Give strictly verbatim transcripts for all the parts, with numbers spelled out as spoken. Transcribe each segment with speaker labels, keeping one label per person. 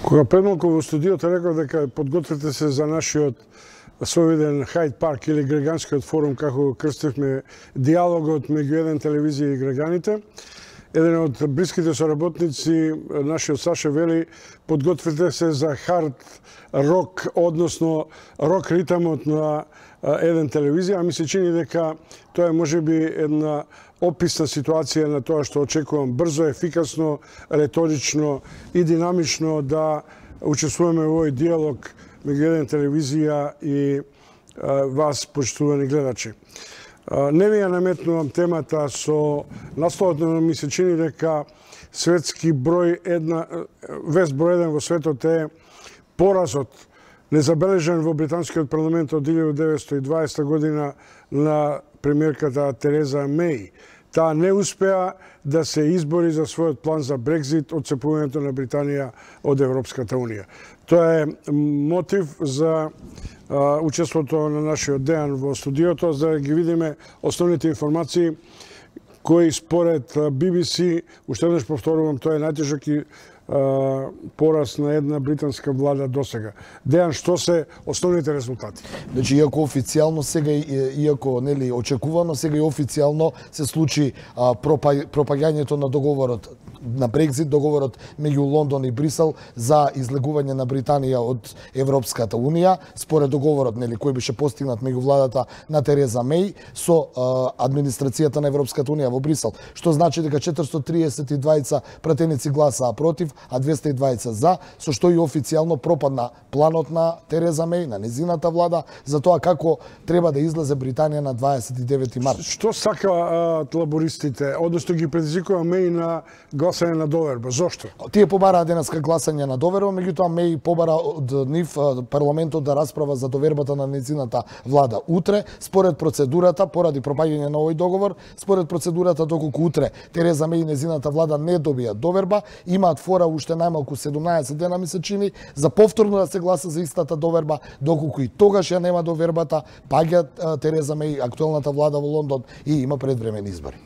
Speaker 1: Кога пред малку во студиото реков дека подгответе се за нашиот совиден Хайд парк или граѓанскиот форум, како крстивме диалогот меѓу еден телевизија и граѓаните, еден од блиските соработници, нашиот Саша, вели подгответе се за хард рок, односно рок ритамот на еден телевизија, а ми се чини дека тоа е можеби една описна ситуација на тоа што очекувам брзо, ефикасно, реторично и динамично да учествуваме во овој диалог меѓу еден телевизија и а, вас, почитувани гледачи. А, не ви ја наметнувам темата со насловот, но ми се чини дека светски број една, вест број еден во светот е поразот незабележен во британскиот парламент од илјадум деветстотини и дваесета година на премиерката Тереза Меј. Таа не успеа да се избори за својот план за Брекзит, одцепувањето на Британија од Европската Унија. Тоа е мотив за а, учеството на нашиот Дејан во студиото, за да ги видиме основните информации кои според Би Би Си, уште еднаш повторувам, тоа е најтежок и пораз на една британска влада досега. Дејан, што се основните резултати?
Speaker 2: Значи, иако официјално сега, иако нели очекувано, сега и официјално се случи а, пропа, пропагањето на договорот на Брекзит, договорот меѓу Лондон и Брисел за излегување на Британија од Европската Унија, според договорот нели кој беше постигнат меѓу владата на Тереза Меј со а, администрацијата на Европската Унија во Брисел, што значи дека четиристотини триесет и дваесет пратеници гласаа против, а двеста и дваесет за, со што и официјално пропадна планот на Тереза Меј, на незината влада, за тоа како треба да излезе Британија на дваесет и девети март.
Speaker 1: Што сакаат лабористите, односно ги предизвикува Меј на гласање на доверба? Зошто?
Speaker 2: Тие побараа денеска гласање на доверба, меѓутоа Меј побара од нив парламентот да расправа за довербата на незината влада утре, според процедурата, поради пропаѓање на овој договор, според процедурата доколку утре Тереза Меј и незината влада не добија доверба, имаат фора уште најмалку седумнаесет дена ми се чини за повторно да се гласа за истата доверба, доколку и тогаш ја нема довербата, паѓа Тереза Меј, актуелната влада во Лондон и има предвремени избори.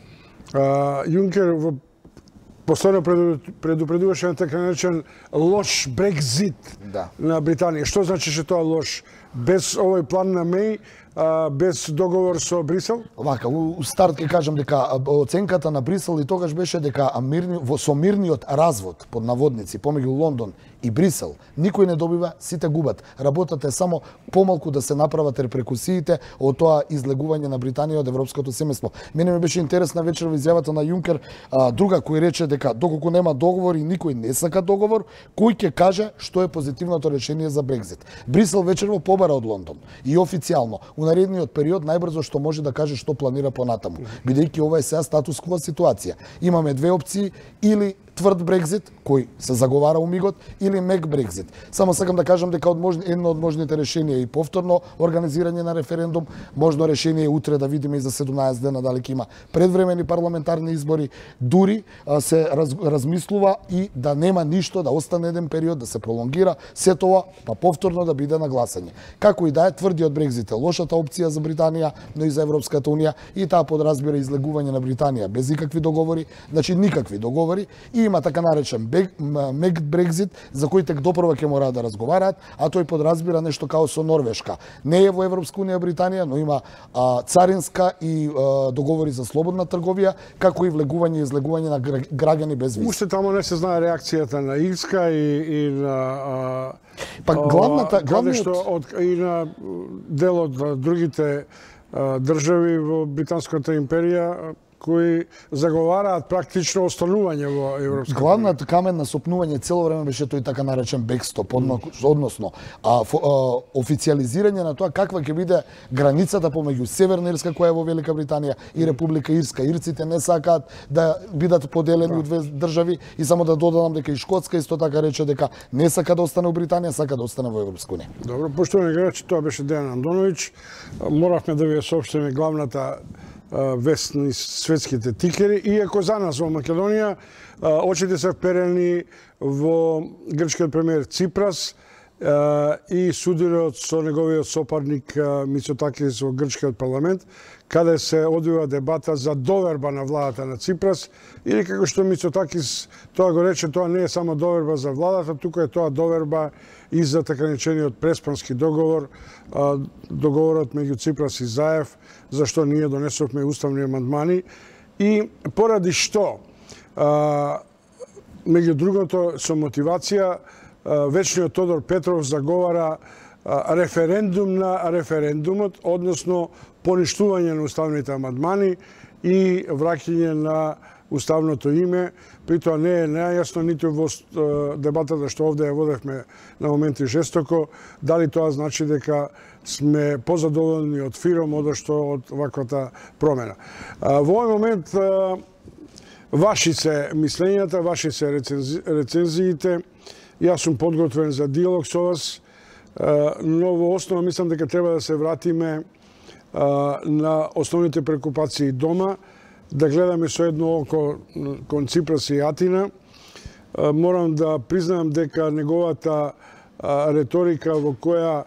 Speaker 1: А, Јункер во постојано предупредуваше на така наречен лош Брекзит
Speaker 2: да.
Speaker 1: на Британија. Што значеше тоа лош? Без овој план на Меј, а, без договор со Брисел?
Speaker 2: Вака, у старт ќе кажам дека оценката на Брисел и тогаш беше дека мирни, во со мирниот развод под наводници помеѓу Лондон и Брисел никој не добива, сите губат. Работата е само помалку да се направат репрекусиите од тоа излегување на Британија од европското семејство. Мене ми беше интересна вечер во изјавата на Јункер, а, друга кој рече дека доколку нема договор и никој не сака договор, кој ќе каже што е позитивното решение за Брекзит. Брисел вечерво побара од Лондон и официјално у наредниот период најбрзо што може да каже што планира понатаму, бидејќи ова е сега статус кво ситуација. Имаме две опции, или тврд Брекзит, кој се заговара умигот, или мек Брекзит. Само сакам да кажам дека од можни, едно од можните решенија и повторно организирање на референдум, можно решение утре да видиме и за седумнаесет дена дали ќе има предвремени парламентарни избори, дури а, се раз, размислува и да нема ништо, да остане еден период, да се пролонгира се тоа, па повторно да биде на гласање. Како и да е, тврдиот Брекзит е лошата опција за Британија, но и за Европската Унија, и таа подразбира излегување на Британија без никакви договори, значи никакви договори, и има така наречен мек Брекзит, за кој тек допрва ќе мора да разговараат, а тој подразбира нешто као со Норвешка. Не е во Европска Унија Британија, но има а, царинска и а, договори за слободна трговија, како и влегување и излегување на граѓани без визи.
Speaker 1: Уште тамо не се знае реакцијата на Ирска и, и на а,
Speaker 2: па главната главниот
Speaker 1: од и на дел од другите а, држави во британската империја кои заговараат практично останување во Европската Унија.
Speaker 2: Главната камен на сопнување цело време беше тој така наречен бекстоп, односно а, фо, а, официализирање на тоа каква ќе биде границата помеѓу Северна Ирска, која е во Велика Британија, и Република Ирска. Ирците не сакаат да бидат поделени од две држави, и само да додадам дека и Шкотска исто така рече дека не сака да остане во Британија, сака да остане во Европска Унија.
Speaker 1: Добро, поштовани гледачи, тоа беше Дејан Андоновиќ. Моравме да ви ја соопштиме главната вест низ светските тикери, иако за нас во Македонија очите се вперени во грчкиот премиер Ципрас и судирот со неговиот сопарник Мицотакис во грчкиот парламент, каде се одвива дебата за доверба на владата на Ципрас, или како што Мицотакис тоа го рече, тоа не е само доверба за владата, туку е тоа доверба и за така наречениот Преспански договор, договорот меѓу Ципрас и Заев, за што ние донесовме уставни амандмани, и поради што, меѓу другото, со мотивација, вечниот Тодор Петров заговара референдум на референдумот, односно поништување на уставните амандмани и враќање на уставното име. При тоа не е нејасно ниту во дебатата што овде ја водевме на моменти жестоко, дали тоа значи дека сме позадоволни од ФИРОМ, одошто од ваквата промена. Во овој момент ваши се мислењата, ваши се рецензиите. Јас сум подготвен за диалог со вас, но во основа мислам дека треба да се вратиме на основните прекупации дома, да гледаме со едно око кон Ципрас и Атина. Морам да признаам дека неговата реторика во која,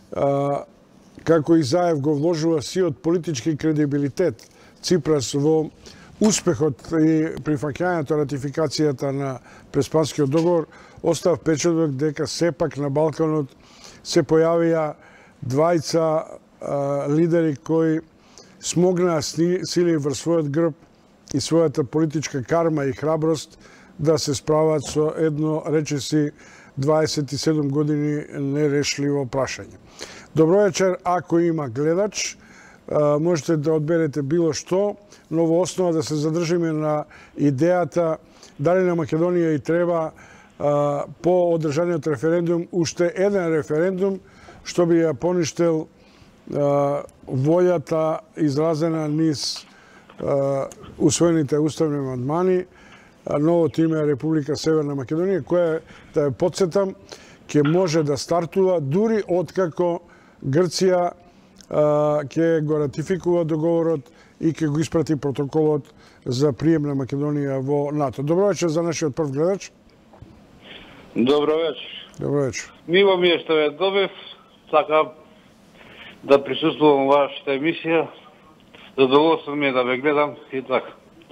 Speaker 1: како и Заев го вложува сиот политички кредибилитет Ципрас во успехот и прифаќањето ратификацијата на Преспанскиот договор, остав впечаток дека сепак на Балканот се појавија двајца лидери кои смогнаа сили врз својот грб и својата политичка карма и храброст да се справат со едно, речиси, дваесет и седум години нерешливо прашање. Добро вечер, ако има гледач, можете да одберете било што, но во основа да се задржиме на идејата дали на Македонија и треба по одржаниот референдум уште еден референдум што би ја поништел волјата изразена низ усвоените уставни амандмани, новото име е Република Северна Македонија, која, да ја подсетам, ќе може да стартува дури откако Грција ќе го ратификува договорот и ќе го испрати протоколот за прием на Македонија во НАТО. Добро вечер за нашиот прв гледач.
Speaker 3: Добро вечер.
Speaker 1: Добро вечер.
Speaker 3: Мило ми е што ве добив, сакам да присуствувам во вашата емисија. Задоволство ми е да ве гледам и така.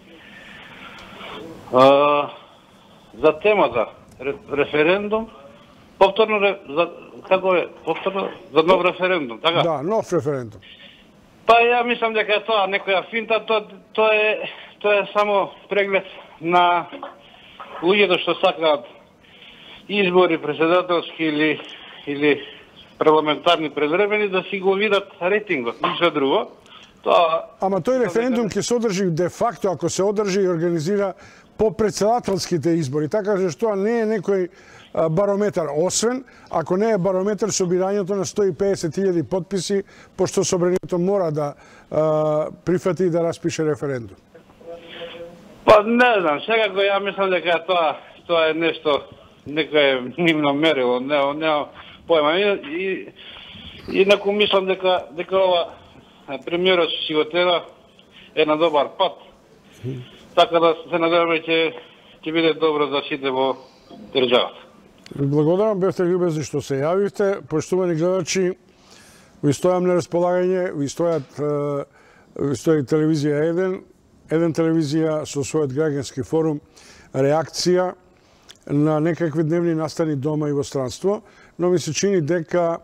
Speaker 3: А, за темата референдум, повторно за како е? Повторно за нов референдум, така?
Speaker 1: Да, нов референдум.
Speaker 3: Па ја мислам дека е тоа некоја финта, тоа тоа е тоа е само преглед на луѓето што сакаат избори председателски или или парламентарни предвремени да си го видат рейтингот, ништо друго. Тоа
Speaker 1: Ама тој референдум ќе се одржи де факто ако се одржи и организира по председателските избори, така што не е некој барометар, освен ако не е барометар собирањето на сто и педесет илјади потписи, пошто собранието мора да а, прифати и да распише референдум.
Speaker 3: Па не знам, секако ја мислам дека тоа тоа е нешто некое нивно мерило, не не појма и инаку мислам дека дека ова премиерот си го тера е на добар пат. Така да се надеваме ќе ќе биде добро за сите во државата.
Speaker 1: Благодарам, бевте љубезни што се јавивте. Поштувани гледачи, ви стојам на располагање, ви стојат ви стои телевизија еден, еден телевизија со својот граѓански форум, реакција на некакви дневни настани дома и во странство, но ми се чини дека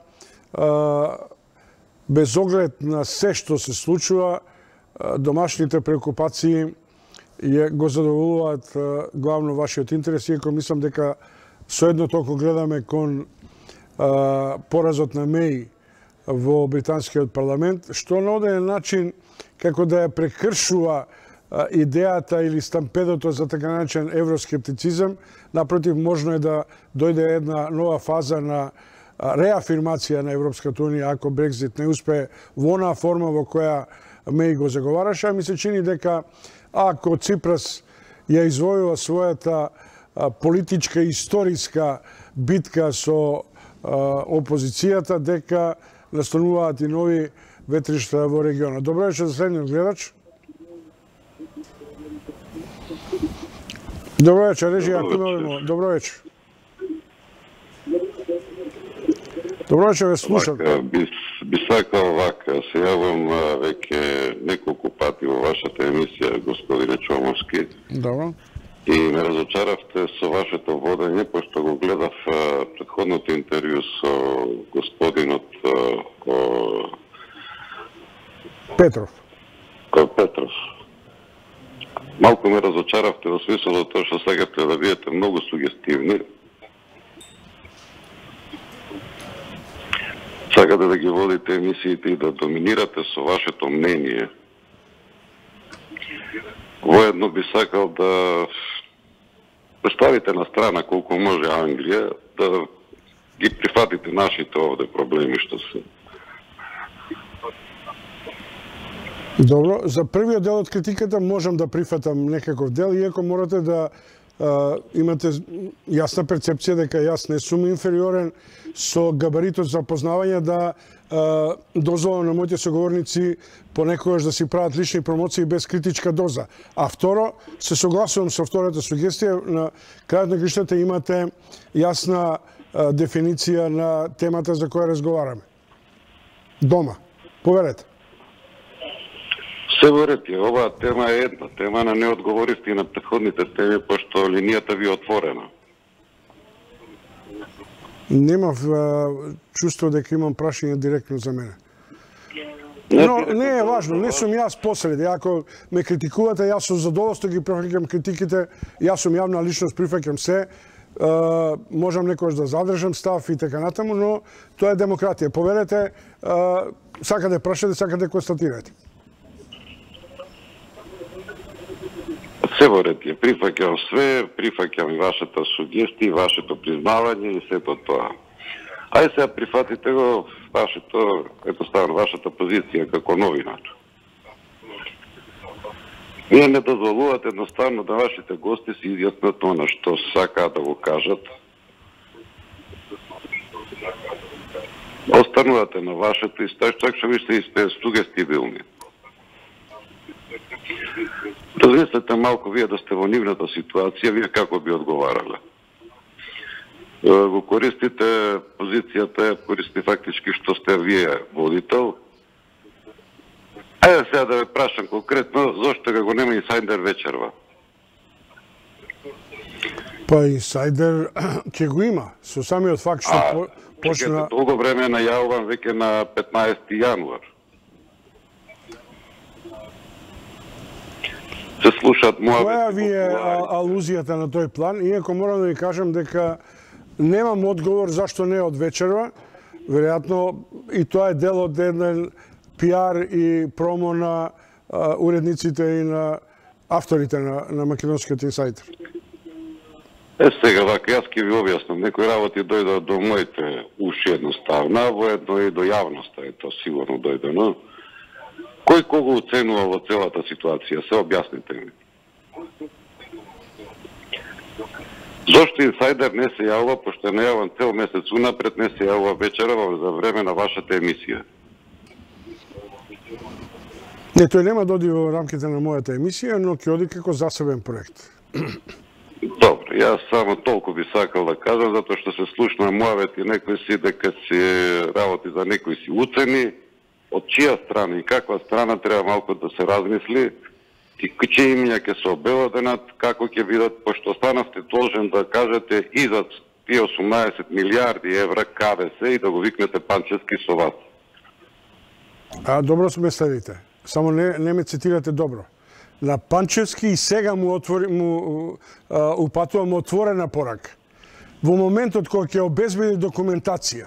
Speaker 1: без оглед на се што се случува, домашните преокупации го задоволуваат главно вашиот интерес, иако мислам дека со едно толку гледаме кон а, поразот на Меј во британскиот парламент, што на оден начин како да ја прекршува а, идејата или стампедото за така наречен евроскептицизам, напротив можно е да дојде една нова фаза на а, реафирмација на Европската унија ако Брекзит не успее во онаа форма во која Меј го заговараше, а ми се чини дека ако Ципрас ја извојува својата политичка историска битка со опозицијата, дека настануваат и нови ветришта во регионот. Добро вечер за следниот гледач. Добро вечер, режија, ако имаме. Добро вечер. Добро вечер, ве слушам.
Speaker 4: Би, би сакал вака, се јавам веќе неколку пати во вашата емисија, господине Чомовски.
Speaker 1: Добро.
Speaker 4: И ме разочаравте со вашето водење, пошто го гледав предходното интервју со господинот ко...
Speaker 1: Петров.
Speaker 4: Ко Петров. Малку ме разочаравте во смислот тоа што сакате да бидете многу сугестивни. Сакате да ги водите емисиите и да доминирате со вашето мнение. Воедно би сакал да ставите на страна колку може Англија, да ги прифатите нашите овде проблеми што се.
Speaker 1: Добро, за првиот дел од критиката можам да прифатам некаков дел, иако морате да а, имате јасна перцепција дека јас не сум инфериорен со габаритот за познавање да а, дозволам на моите соговорници понекогаш да си прават лични промоции без критичка доза. А второ, се согласувам со втората сугестија, на крајот на гриштата имате јасна а, дефиниција на темата за која разговараме. Дома. Поверете.
Speaker 4: Се верете, оваа тема е една тема, на не одговоривте и на претходните теми, пошто линијата ви е отворена.
Speaker 1: Немав а, чувство дека имам прашање директно за мене. Но не е важно, не сум јас посред. Ако ме критикувате, јас со задоволство ги прифаќам критиките, јас сум јавна личност, прифаќам се. Uh, можам некојаш да задржам став и така натаму, но тоа е демократија. Поверете, uh, сакате прашате, сакате констатирате.
Speaker 4: Се верете, прифаќам све, прифаќам и вашата сугестија, вашето признавање и сето тоа. Ајде сега прифатите го вашето, едноставно вашата позиција како новинар. Вие не дозволувате едноставно да вашите гости се изјаснат она што сакаат да го кажат. Останувате на вашето и чак што ви сте сугестибилни. Размислете малку вие да сте во нивната ситуација, вие како би одговарале. Го користите позицијата, користите фактички што сте вие водител. Ајде сега да ве прашам конкретно, зошто го нема инсайдер вечерва?
Speaker 1: Па инсайдер ќе го има, со самиот факт што
Speaker 4: а,
Speaker 1: по, почна...
Speaker 4: Долго време најавувам веќе на петнаесети јануар. Се слушаат моја...
Speaker 1: Која ви е алузијата на тој план? Иако морам да ви кажам дека немам одговор зашто не од вечерва. Веројатно и тоа е дел од еден пиар и промо на а, уредниците и на авторите на, на Македонскиот инсайдер.
Speaker 4: Е, сега, вака, јас ќе ви објаснам. Некои работи дојдат до моите уши едноставно, воедно и до јавноста е тоа сигурно дојдено. Кој кого оценува во целата ситуација? Се објасните ми. Зошто инсайдер не се јавува, пошто е најаван цел месец унапред, не се јавува вечерва за време на вашата емисија?
Speaker 1: Не, тој нема да оди во рамките на мојата емисија, но ќе оди како засебен проект.
Speaker 4: Добро, јас само толку би сакал да кажам, затоа што се слушна муавети некои си дека си работи за некои си уцени, од чија страна и каква страна треба малку да се размисли, и чии имиња ќе се обелоденат, како ќе бидат, пошто станавте должен да кажете и за тие осумнаесет милијарди евра каде се и да го викнете Панчевски со вас.
Speaker 1: А добро ме следите. Само не, не ме цитирате добро. На Панчевски и сега му, отвори, му а, упатувам отворена порака. Во моментот кога ќе обезбеди документација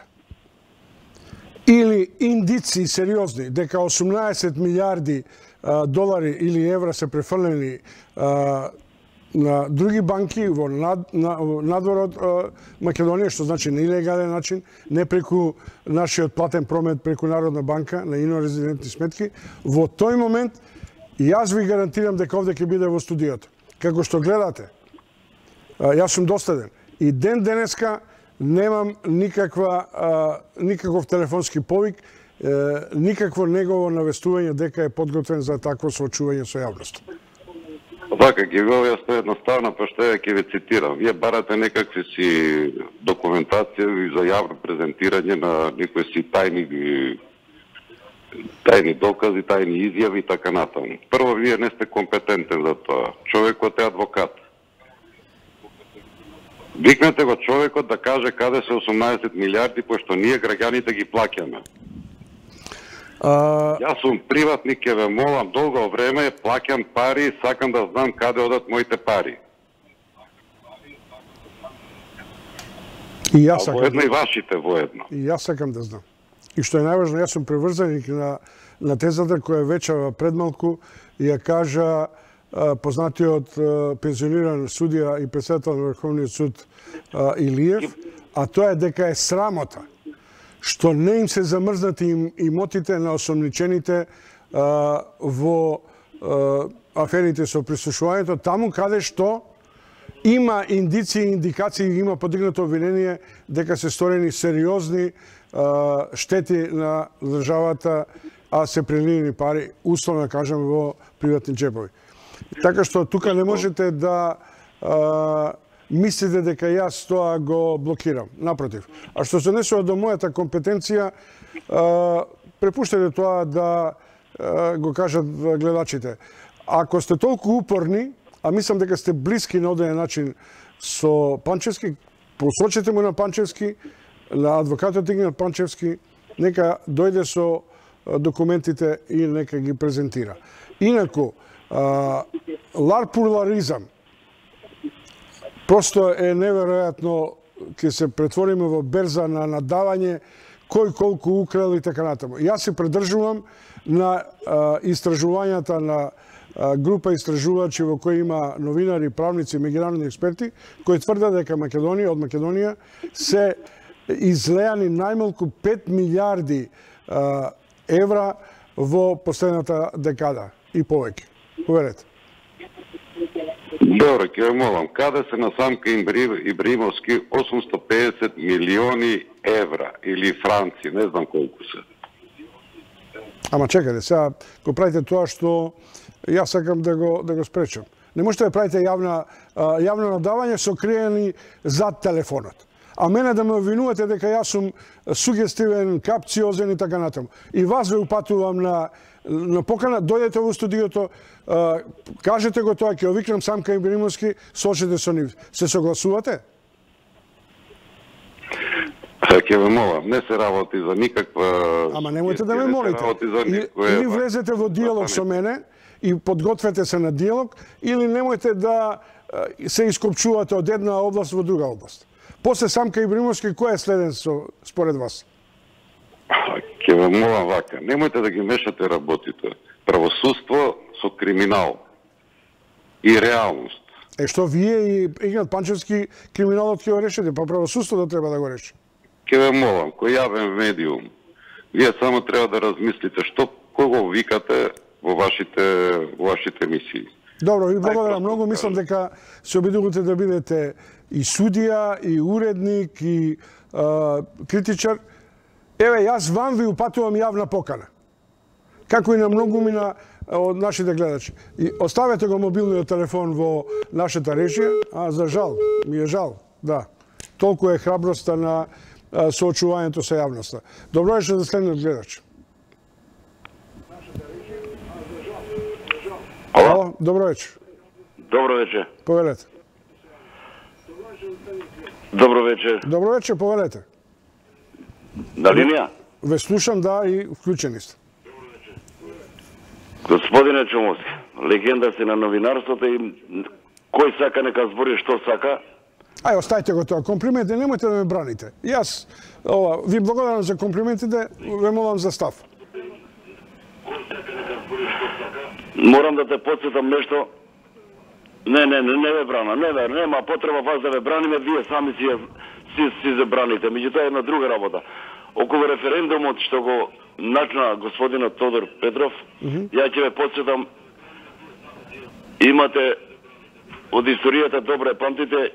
Speaker 1: или индици сериозни дека осумнаесет милијарди а, долари или евра се префрлени а, на други банки во над, на, надвор од Македонија, што значи на илегален начин, не преку нашиот платен промет преку Народна банка на инорезидентни сметки, во тој момент јас ви гарантирам дека овде ќе биде во студиото. Како што гледате, јас сум доследен. И ден денеска немам никаква, никаков телефонски повик, никакво негово навестување дека е подготвен за такво соочување со јавноста.
Speaker 4: Вака ги вел јасно едноставно, па што ја ќе ве цитирам. Вие барате некакви си документација за јавно презентирање на некои си тајни тајни докази, тајни изјави и така натаму. Прво, вие не сте компетентен за тоа. Човекот е адвокат. Викнете го човекот да каже каде се осумнаесет милиарди, пошто ние граѓаните ги плаќаме.
Speaker 1: А...
Speaker 4: Јас сум приватник, ќе ве молам долго време, плаќам пари, сакам да знам каде одат моите пари.
Speaker 1: И јас
Speaker 4: а
Speaker 1: сакам
Speaker 4: воедно
Speaker 1: да...
Speaker 4: и вашите воедно.
Speaker 1: И јас сакам да знам. И што е најважно, јас сум приврзаник на, на тезата која вечера пред малку ја кажа а, познатиот а, пензиониран судија и председател на Врховниот суд а, Илиев, а тоа е дека е срамота што не им се замрзнати им имотите на осомничените а, во а, аферите со прислушувањето, таму каде што има индиции и индикации, има подигнато обвинение дека се сторени сериозни а, штети на државата, а се преливени пари, условно кажам, во приватни джепови. Така што тука не можете да а, мислите дека јас тоа го блокирам. Напротив. А што се однесува до мојата компетенција, а, препуштете тоа да а, го кажат гледачите. Ако сте толку упорни, а мислам дека сте блиски на оден начин со Панчевски, посочете му на Панчевски, на адвокатот Игнат Панчевски, нека дојде со документите и нека ги презентира. Инаку, лар-пурларизам просто е неверојатно, ќе се претвориме во берза на надавање кој колку украл и така натаму. Јас се придржувам на а, истражувањата на а, група истражувачи во кои има новинари, правници, меѓународни експерти, кои тврдат дека Македонија, од Македонија се излеани најмалку пет милиарди а, евра во последната декада и повеќе. Поверете.
Speaker 4: Добро, ќе ве молам, каде се на Самка Ибримовски осумсто педесет милиони евра или франци, не знам колку се.
Speaker 1: Ама чекајте, сега го правите тоа што јас сакам да го да го спречам. Не можете да правите јавна јавно надавање со криени зад телефонот. А мене да ме обвинувате дека јас сум сугестивен, капциозен и така натаму. И вас ве упатувам на на покана, дојдете во студиото, а, кажете го тоа, ќе овикнам Самка Ибримовски, сочете со нив. Се согласувате?
Speaker 4: Ќе ве молам, не се работи за никаква...
Speaker 1: Ама немојте да ме молите. Или, или влезете во диалог со мене и подгответе се на диалог, или немојте да се ископчувате од една област во друга област. После Самка Ибримовски, кој е следен со, според вас?
Speaker 4: Ќе ве молам вака, немојте да ги мешате работите. Правосудство со криминал и реалност.
Speaker 1: Е што вие и Игнат Панчевски криминалот ќе го решите, па правосудството треба да го реши.
Speaker 4: Ќе ве молам, кој јавен медиум, вие само треба да размислите што кого викате во вашите во вашите емисии.
Speaker 1: Добро, ви благодарам многу. Мислам дека се обидувате да бидете и судија, и уредник, и а, критичар. Еве, јас вам ви упатувам јавна покана. Како и на многумина од нашите гледачи. И оставете го мобилниот телефон во нашата режија, а за жал, ми е жал, да. Толку е храброста на а, соочувањето со јавноста. Добро вечер за следниот гледач. Ало, добро вечер.
Speaker 5: Добро вечер.
Speaker 1: Повелете.
Speaker 5: Добро вечер.
Speaker 1: Добро вечер, повелете.
Speaker 5: На линија?
Speaker 1: Ве слушам, да, и вклучени сте.
Speaker 5: Господине Чомовски, легенда си на новинарството и кој сака нека збори што сака.
Speaker 1: Ај, оставите го тоа. Комплименти, немојте да ме браните. Јас, ова, ви благодарам за комплиментите, ве молам за став.
Speaker 5: Морам да те подсетам нешто. Не, не, не, не ве брана, не ве, нема потреба вас да ве браниме, вие сами си си си се браните. Меѓутоа е една друга работа. Околу референдумот што го начна господинот Тодор Петров, mm -hmm. ја ќе ве подсетам, имате од историјата добро е памтите,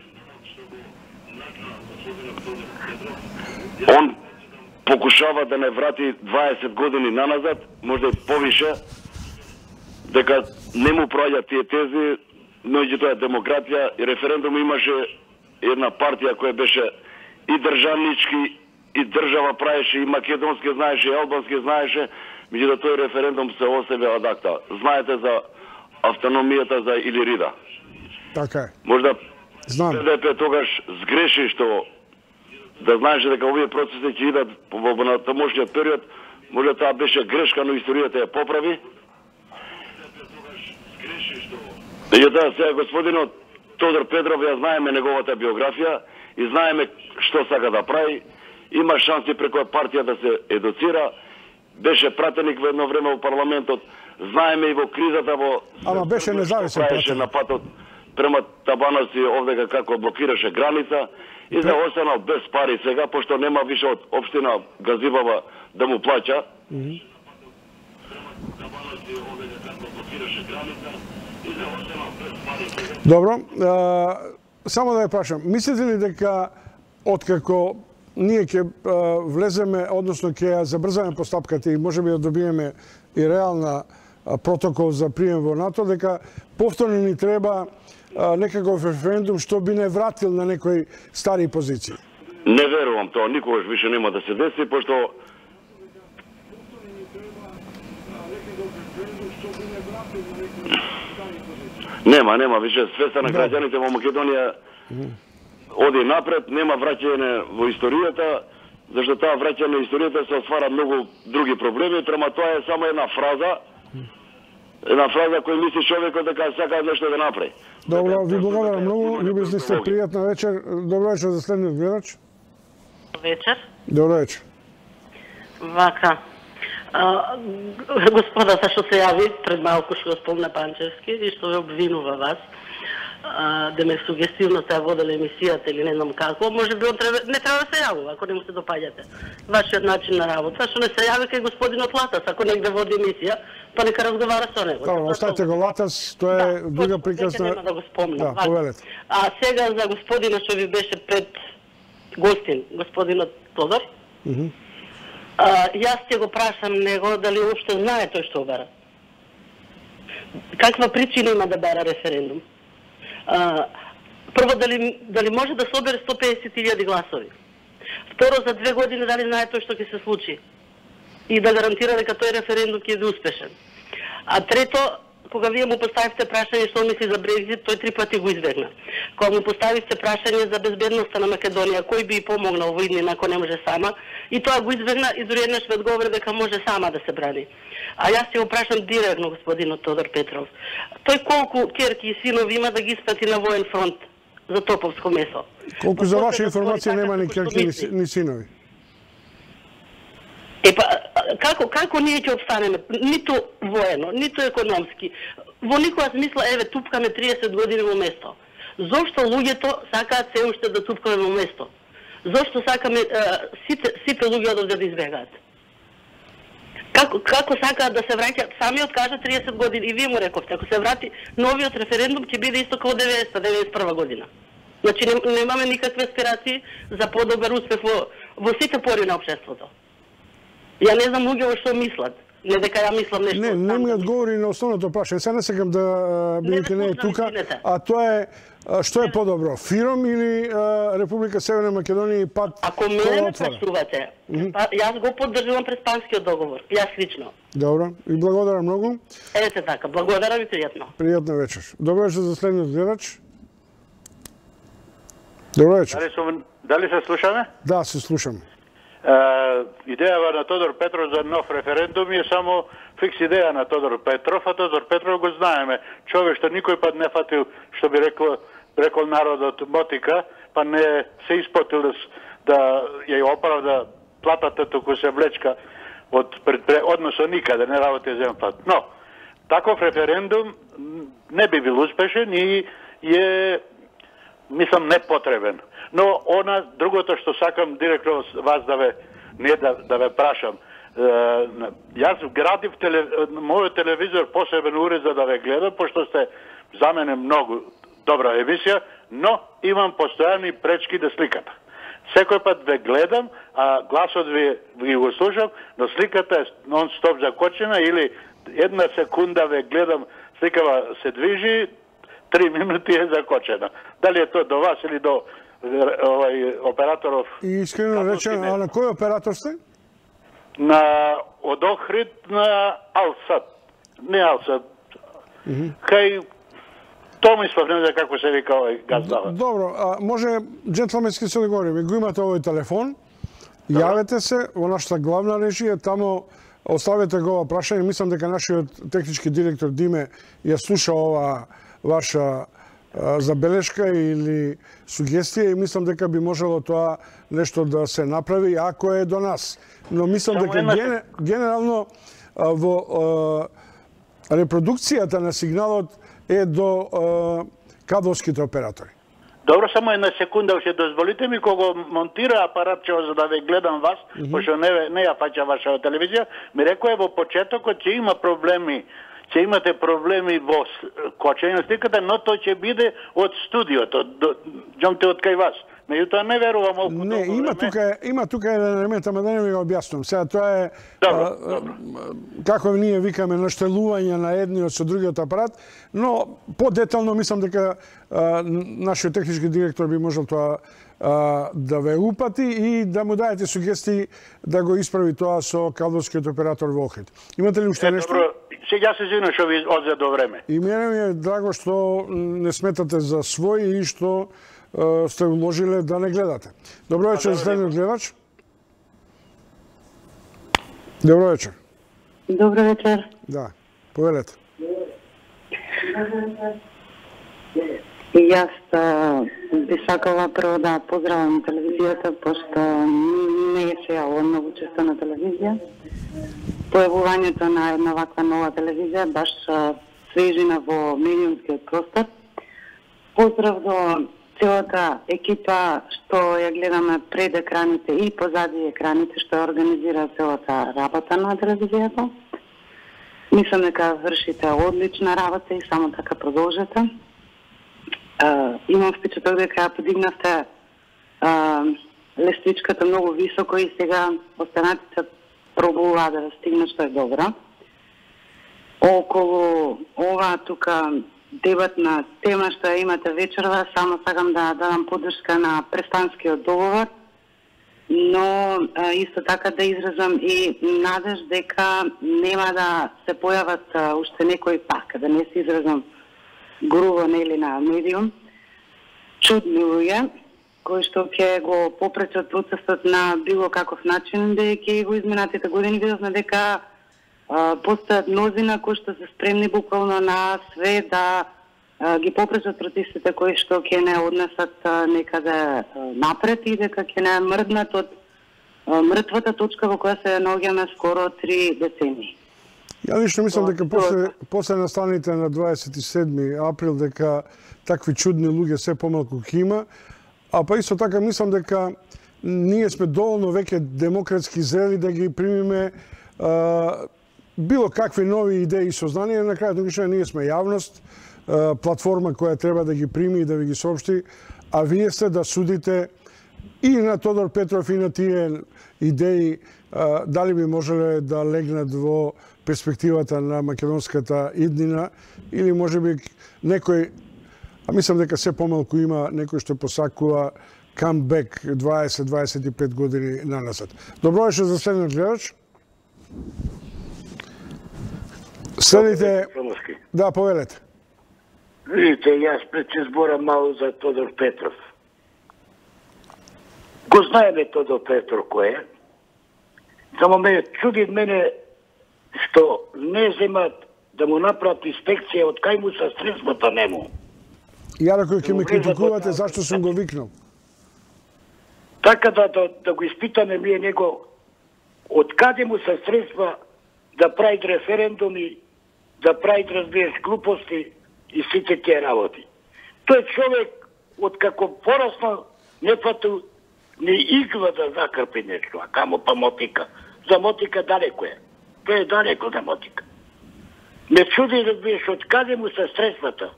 Speaker 5: он покушава да не врати дваесет години наназад, можда и повише, дека не му проаѓа тие тези, меѓутоа демократија и референдум имаше една партија која беше и државнички, и држава правеше, и македонски знаеше, и албански знаеше, меѓутоа тој референдум се остави ад акта. Знаете за автономијата за Илирида.
Speaker 1: Така е.
Speaker 5: Можда
Speaker 1: Знам.
Speaker 5: П Д П тогаш сгреши што да знаеше дека овие процеси ќе идат во натамошниот период, може таа беше грешка, но историјата ја поправи. Меѓутоа сега господинот Тодор Петров, ја знаеме неговата биографија и знаеме што сака да прави. Има шанси преку партија да се едуцира. Беше пратеник во едно време во парламентот. Знаеме и во кризата во...
Speaker 1: Ама беше независен пратеник.
Speaker 5: На патот према Табановци овдека како блокираше граница и за останал без пари сега, пошто нема више од општина Газибава да му плаќа. Mm -hmm.
Speaker 1: Добро, а, само да ја прашам, мислите ли дека откако ние ќе влеземе, односно ќе ја забрзаме постапката и можеби да добиеме и реална протокол за прием во НАТО, дека повторно ни треба некаков референдум што би не вратил на некои стари позиции?
Speaker 5: Не верувам тоа, никогаш више нема да се деси, пошто Нема, нема више свеста на граѓаните во Македонија оди напред, нема враќање во историјата, зашто таа враќање на историјата се отвара многу други проблеми, према тоа е само една фраза, една фраза која мисли човекот дека сака нешто да направи.
Speaker 1: Добро, ви благодарам многу, љубезни сте, пријатна вечер. Добро вечер за следниот гледач.
Speaker 6: Вечер.
Speaker 1: Добро вечер.
Speaker 6: Вака. А, господата што се јави пред малку што го спомна Панчевски и што ве обвинува вас а, да ме сугестивно се водела емисијата или не знам како, може би он треба, не треба да се јавува ако не му се допаѓате. Вашиот начин на работа, што не се јави кај господинот Латас, ако негде води емисија, па нека разговара со него.
Speaker 1: Добро, оставете го Латас, тоа е да, друга прекрасна...
Speaker 6: Нема да го спомнам.
Speaker 1: Да, повелете.
Speaker 6: А сега за господина што ви беше пред гостин, господинот Тодор.
Speaker 1: Mm -hmm.
Speaker 6: А, јас ќе го прашам него дали уопште знае тој што бара. Каква причина има да бара референдум? А, прво, дали, дали може да собере сто песет илјади гласови? Второ, за две години дали знае тој што ќе се случи? И да гарантира дека тој референдум ќе биде успешен. А трето, кога вие му поставивте прашање што мисли за Брекзит, тој три пати го избегна. Кога му поставивте прашање за безбедноста на Македонија, кој би и помогнал во иднина ако не може сама, и тоа го избегна и дури еднаш ве одговори дека може сама да се брани. А јас ќе го прашам директно господинот Тодор Петров. Тој колку ќерки и синови има да ги испрати на воен фронт за топовско месо?
Speaker 1: Колку за ваша информација нема ни ќерки ни, ни синови?
Speaker 6: Епа, како, како ние ќе обстанеме? Ниту воено, ниту економски. Во никоја смисла, еве, тупкаме триесет години во место. Зошто луѓето сакаат се уште да тупкаме во место? Зошто сакаме а, сите, сите луѓе одовде да избегаат? Како, како сакаат да се враќаат? Самиот кажа триесет години и вие му рековте, ако се врати новиот референдум ќе биде исто како деветдесета деветдесет и прва година. Значи немаме никакви аспирации за подобар успех во, во сите пори на општеството. Ја не знам луѓе што мислат. Не дека ја мислам нешто.
Speaker 1: Не, не ми одговори на основното прашање. Сега не сакам да бидете не, не тука, а тоа е што е подобро, ФИРОМ или а, Република Северна Македонија и пат?
Speaker 6: Ако мене ме прашувате, mm -hmm. па, јас го поддржувам Преспанскиот договор, јас лично.
Speaker 1: Добро, и благодарам многу.
Speaker 6: Ете така, благодарам и пријатно.
Speaker 1: Пријатна вечер. Добро вечер за следниот гледач. Добро вечер.
Speaker 7: Дали, сум, дали се слушаме?
Speaker 1: Да, се слушам.
Speaker 7: Идејава на Тодор Петров за нов референдум е само фикс идеја на Тодор Петров, а Тодор Петров го знаеме. Човек што никој пат не фатил, што би рекол, рекол народот мотика, па не се испотил да, да ја оправда платата току се влечка од пред, односно никаде, не работи за еден пат. Но, таков референдум не би бил успешен и е, мислам, непотребен. Но она, другото што сакам директно вас да ве, не да, да ве прашам, е, јас градив теле, мојот телевизор посебен уред за да ве гледам, пошто сте за мене многу добра емисија, но имам постојани пречки да сликата. Секој пат ве гледам, а гласот ви, ви го слушам, но сликата е нон-стоп закочена или една секунда ве гледам, секава се движи, три минути е закочена. Дали е тоа до вас или до овај операторов?
Speaker 1: И искрено речено, а на кој оператор сте?
Speaker 7: На од Охрид на Алсат. Не Алсат. Mm -hmm. Кај Томислав, не знам како се вика овај газдава.
Speaker 1: Добро, а може джентлменски се договориме. Го имате овој телефон, Добро. Јавете се во нашата главна режија, тамо оставете го ова прашање. Мислам дека нашиот технички директор Диме ја слуша ова ваша а, забелешка или сугестија и мислам дека би можело тоа нешто да се направи ако е до нас. Но мислам дека ген, генерално а, во а, репродукцијата на сигналот е до а, кабелските оператори.
Speaker 7: Добро, само една секунда, уште дозволите ми кога монтира апаратчево за да ве гледам вас, mm -hmm. пошто не, не ја фаќа вашата телевизија, ми рекоа во почетокот ќе има проблеми, ќе имате проблеми во кочење сликата, но тоа ќе биде од студиото, џомте од кај вас. Меѓутоа не верувам колку
Speaker 1: Не, има
Speaker 7: време.
Speaker 1: тука има тука еден елемент, ама да не ви го објаснувам. Сега тоа е
Speaker 7: Добро,
Speaker 1: а,
Speaker 7: добро.
Speaker 1: како ние викаме наштелување на едниот со другиот апарат, но подетално мислам дека а, нашиот технички директор би можел тоа а, да ве упати и да му даете сугестии да го исправи тоа со кабелскиот оператор во Охрид. Имате ли уште
Speaker 7: Е,
Speaker 1: нешто?
Speaker 7: добро, сега се извинувам што ви одзедо време.
Speaker 1: И мене ми е драго што не сметате за свој и што сте уложиле да не гледате. Добро вечер за следниот гледач. Добро вечер.
Speaker 8: Добро вечер.
Speaker 1: Да, повелете.
Speaker 8: И јас би сакала прво да поздравам телевизијата, пошто не е се јавила многу често на телевизија. Појавувањето на една ваква нова телевизија баш свежина во медиумскиот простор. Поздрав до целата екипа што ја гледаме пред екраните и позади екраните што ја организира целата работа на телевизијата. Мислам дека вршите одлична работа и само така продолжете. Uh, имам впечаток дека ја подигнавте uh, лествичката многу високо и сега останатите пробуваат да стигнат, што е добро. Околу ова тука дебатна тема што ја имате вечерва, само сакам да дадам поддршка на престанскиот договор, но а, исто така да изразам и надеж дека нема да се појават а, уште некој пак, да не се изразам грубо нели на медиум, чудни луѓе, кои што ќе го попречат процесот на било каков начин, дека го изминатите години видовме дека а, постојат мнозина кои што се спремни буквално на све да а, ги попречат протестите кои што ќе не однесат а, некаде а, напред и дека ќе не мрднат од а, мртвата точка во која се наоѓаме скоро три децении.
Speaker 1: Ја лично мислам дека после, после настаните на дваесет и седми април дека такви чудни луѓе се помалку ќе има, а па исто така мислам дека ние сме доволно веќе демократски зрели да ги примиме а, било какви нови идеи и сознанија. На крајот на крајшта ние сме јавност, а, платформа која треба да ги прими и да ви ги соопшти, а вие сте да судите и на Тодор Петров и на тие идеи а, дали би можеле да легнат во перспективата на македонската иднина или можеби некој, а мислам дека се помалку има некој што посакува камбек дваесет до дваесет и пет години наназад. Добро вечер за следниот гледач. Следите... Да, повелете.
Speaker 9: Видите, јас пред ќе зборам мало за Тодор Петров. Го знаеме Тодор Петров кој е. Само ме чуди мене што не земат да му направат инспекција од кај му са средствата нему.
Speaker 1: Ја рекој ќе ме критикувате зашто сум го викнал.
Speaker 9: Така да, да, да го испитаме ние него од каде му са средства да прави референдуми, да прави разбиеш глупости и сите тие работи. Тој човек од како порасно не фатил ни игла да закрпи нешто, а камо па мотика. За мотика далеко е. Тој е далеко за мотика. Ме чуди да видиш од каде му се средствата.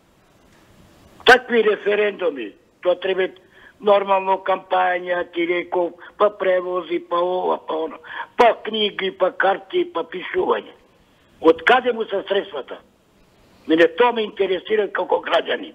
Speaker 9: Такви референдуми, тоа треба нормално кампања, ти реков, па превози, па ова, па оно, па книги, па карти, па пишување. Од каде му се средствата? Мене тоа ме интересира како граѓани.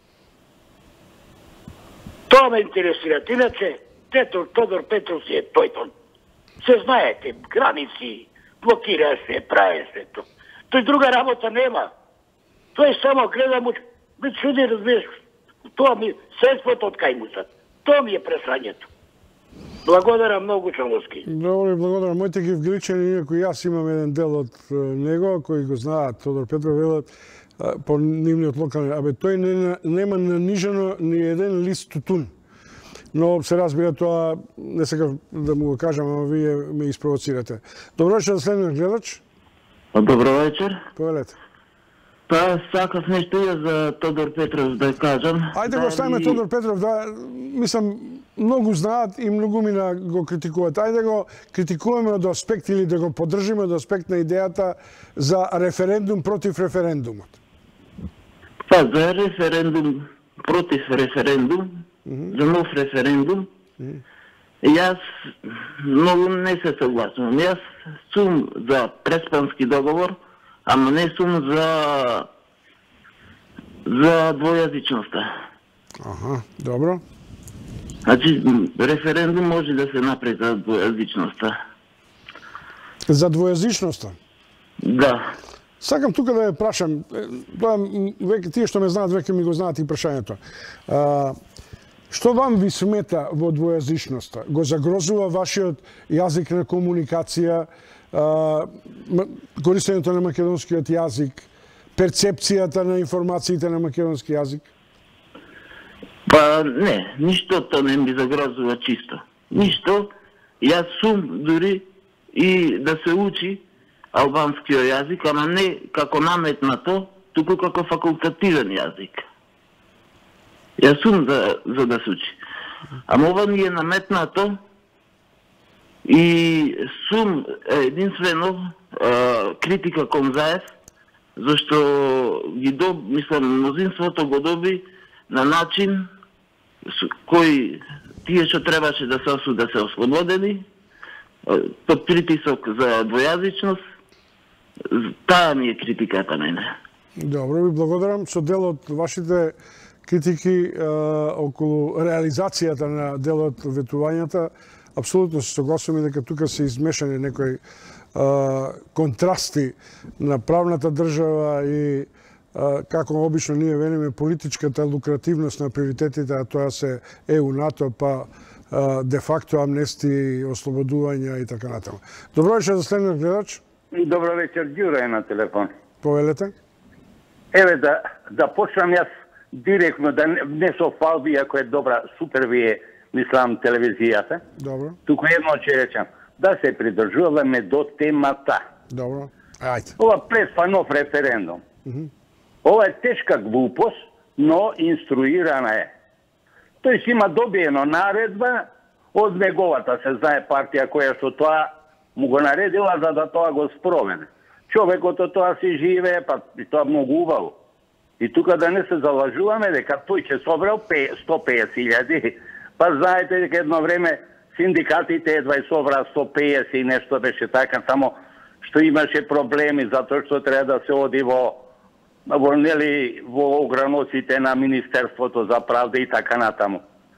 Speaker 9: Тоа ме интересира. Иначе, Тодор, Тодор Петров си е тој тој. Се знаете, граници, блокира се, прави се тоа. Тој друга работа нема. Тој само гледа му, ме чуди, разбираш, тоа ми, средството од кај му са. Тоа ми е пресрањето. Благодарам многу, Чаловски.
Speaker 1: Добре, благодарам. Моите гивгиличани, инако јас имам еден дел од него, кои го знаат, Тодор Петров, велат, по нивниот локални, абе тој не, нема нанижено ни еден лист тутун. Но се разбира тоа, не сакав да му го кажам, ама вие ме испровоцирате. Добро вечер, следниот гледач.
Speaker 10: Добро вечер.
Speaker 1: Повелете.
Speaker 10: Па, сакав нешто ја за Тодор Петров да кажам.
Speaker 1: Ајде го ставиме Тодор Петров, да, мислам, многу знаат и многу мина го критикуваат. Ајде го критикуваме од аспект или да го поддржиме од аспект на идејата за референдум против референдумот.
Speaker 10: Па, за референдум против референдум, mm-hmm. за нов референдум, mm-hmm. јас многу не се согласувам. Јас сум за преспански договор, ама не сум за за двојазичноста.
Speaker 1: Аха, добро.
Speaker 10: Значи, референдум може да се направи за двојазичноста.
Speaker 1: За двојазичноста?
Speaker 10: Да.
Speaker 1: Сакам тука да ја прашам, тоа веќе тие што ме знаат веќе ми го знаат и прашањето. А, што вам ви смета во двојазичноста? Го загрозува вашиот јазик на комуникација, а, користењето на македонскиот јазик, перцепцијата на информациите на македонски јазик?
Speaker 10: Па не, ништо тоа не ми загрозува чисто. Ништо. Јас сум дури и да се учи албанскиот јазик, ама не како наметнато, туку како факултативен јазик. Јас сум за, за да се учи. Ама ова ми е наметнато и сум единствено а, критика кон Заев, зашто ги доб, мислам, мнозинството го доби на начин кој тие што требаше да се осудат да се ослободени, под притисок за двојазичност. Таа ми е критиката мене.
Speaker 1: Добро, ви благодарам. Со дел од вашите критики е, околу реализацијата на дел од ветувањата, апсолутно се согласувам и дека тука се измешани некои е, контрасти на правната држава и е, како обично ние велиме политичката лукративност на приоритетите, а тоа се Е У, НАТО, па де факто амнести, ослободувања и така натаму. Добро вечер за следниот гледач.
Speaker 11: Добро вечер, Ѓура е на телефон.
Speaker 1: Повелете.
Speaker 11: Еве да да почнам јас директно, да не, не со фалби, ако е добра, супер ви е, мислам, телевизијата.
Speaker 1: Добро.
Speaker 11: Туку едно ќе речам, да се придржуваме до темата.
Speaker 1: Добро. Ајде.
Speaker 11: Ова преспа нов референдум.
Speaker 1: Mm-hmm.
Speaker 11: Ова е тешка глупост, но инструирана е. Тој си има добиено наредба од неговата, се знае, партија која што тоа му го наредила за да тоа го спроведе. Човекот од тоа си живее, па и тоа многу убаво. И тука да не се залажуваме дека тој ќе собрал сто пеесет илјади. Па знаете дека едно време синдикатите едва и собраа сто пеесет и нешто беше така, само што имаше проблеми затоа што треба да се оди во во нели во ограноците на Министерството за правда и така натаму.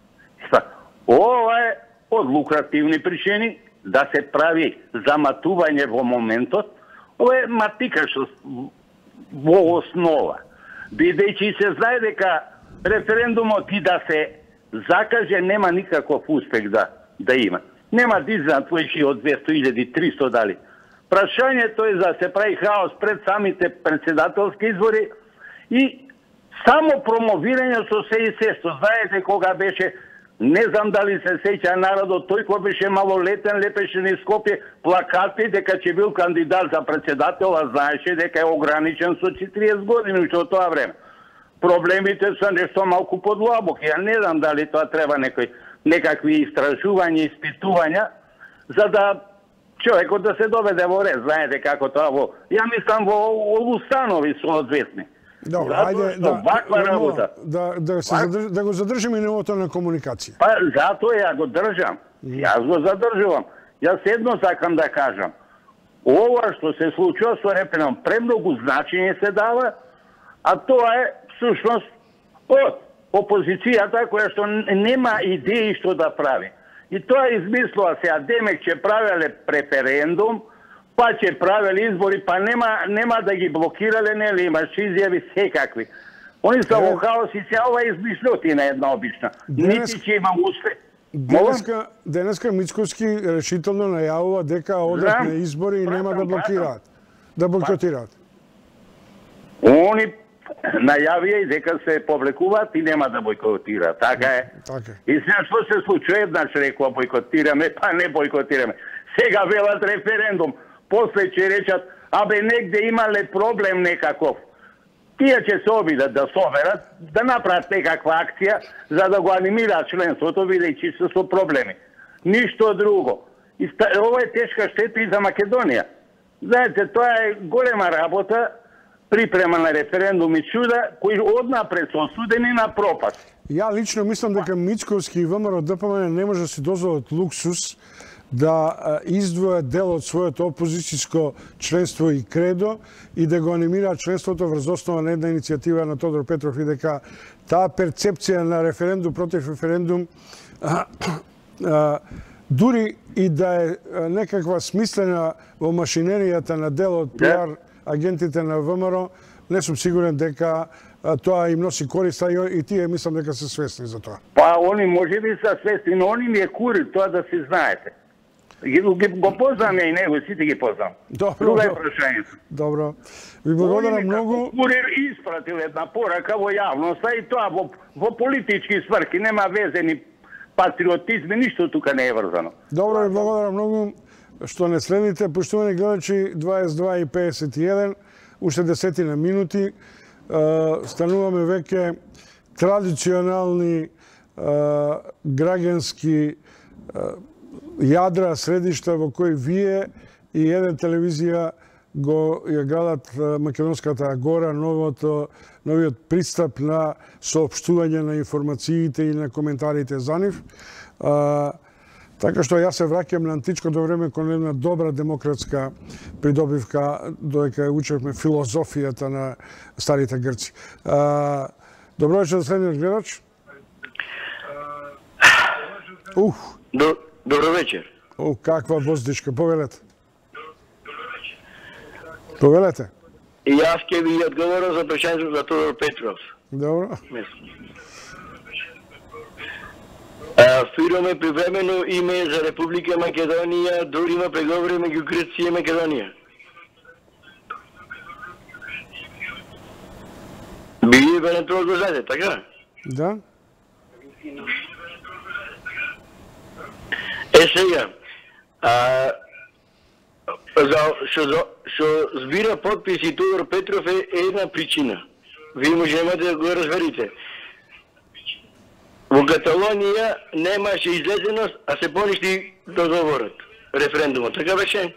Speaker 11: Ова е од лукративни причини да се прави заматување во моментот. Ова е матика што во основа. Бидејќи се знае дека референдумот и да се закаже нема никаков успех да да има. Нема да излезат повеќе од двесто илјади, триста дали. Прашањето е за се прави хаос пред самите председателски избори и само промовирање со се и се. Знаете кога беше, не знам дали се сеќа народот, тој кој беше малолетен, лепеше низ Скопје плакати дека ќе бил кандидат за председател, а знаеше дека е ограничен со четириесет години уште од тоа време. Проблемите се нешто малку подлабоки. Ја не знам дали тоа треба некој некакви истражувања, испитувања за да човекот да се доведе во ред. Знаете како тоа во... Ја мислам во, во установи соодветни.
Speaker 1: Добро, ајде да,
Speaker 11: ваква работа.
Speaker 1: Да, да, се задрж, да го задржиме нивото на комуникација.
Speaker 11: Па затоа ја го држам. Јас го задржувам. Јас едно сакам да кажам. ова што се случува со референдум премногу значење се дава, а тоа е всушност од опозицијата која што нема идеи што да прави. И тоа измислува сега, демек ќе правеле референдум, па ќе правеле избори, па нема, нема да ги блокирале, нели, имаш изјави секакви. Они са во хаос и се ова измислотина една обична. Нити ќе има успех.
Speaker 1: Денеска, денеска Мицковски решително најавува дека одат на избори и нема да блокираат, да бойкотираат.
Speaker 11: Они најавија и дека се повлекуваат и нема да бойкотираат. Така е.
Speaker 1: Така.
Speaker 11: И сега што се случува? Еднаш рекоа бойкотираме, па не бойкотираме. Сега велат референдум, после ќе речат, абе негде имале проблем некаков. Тие ќе се обидат да соберат, да направат некаква акција, за да го анимираат членството, бидејќи се со проблеми. Ништо друго. И ова е тешка штета и за Македонија. Знаете, тоа е голема работа, припрема на референдум и чуда, кои однапред се осудени на пропаст.
Speaker 1: Ја лично мислам дека Мицковски и ВМРО ДПМН не може да си дозволат луксус да издвојат дел од своето опозицијско членство и кредо и да го анимираат членството врз основа на една иницијатива на Тодор Петров и дека таа перцепција на референдум против референдум а, а, дури и да е некаква смислена во машинеријата на дел од пиар агентите на ВМРО, не сум сигурен дека тоа им носи користа и тие мислам дека се свесни за тоа.
Speaker 11: Па они може би се свесни, но они ми е кури, тоа да си знаете. Го познаме и него, сите ги познам.
Speaker 1: Добро,
Speaker 11: Друга е
Speaker 1: добро.
Speaker 11: прашањето.
Speaker 1: Добро. Ви благодарам многу.
Speaker 11: Курир испратил една порака во јавноста и тоа во, во политички сврки, нема везе ни патриотизми, ништо тука не е врзано.
Speaker 1: Добро, ви благодарам многу што не следите. Поштувани гледачи, дваесет и два и педесет и еден, уште десетина минути. Стануваме веќе традиционални граѓански јадра, средишта во кои вие и еден телевизија го ја градат Македонската агора, новото, новиот пристап на соопштување на информациите и на коментарите за нив. А, така што јас се враќам на античкото време кон една добра демократска придобивка, додека учевме филозофијата на старите грци. А, добро вечер, следниот гледач. Ух.
Speaker 12: До, добро вечер.
Speaker 1: О, каква воздишка, повелете. Повелете.
Speaker 12: И јас ќе ви одговорам за прашањето за Тодор Петров.
Speaker 1: Добро.
Speaker 12: Фираме привремено име за Република Македонија, дури има преговори меѓу Грција и Македонија. Бие евентуално го знаете, така?
Speaker 1: Да.
Speaker 12: Е сега, а, за што што збира потписи Тодор Петров е една причина. Вие можете да го разберете. Во Каталонија немаше излезеност, а се поништи договорот, референдумот. Така беше?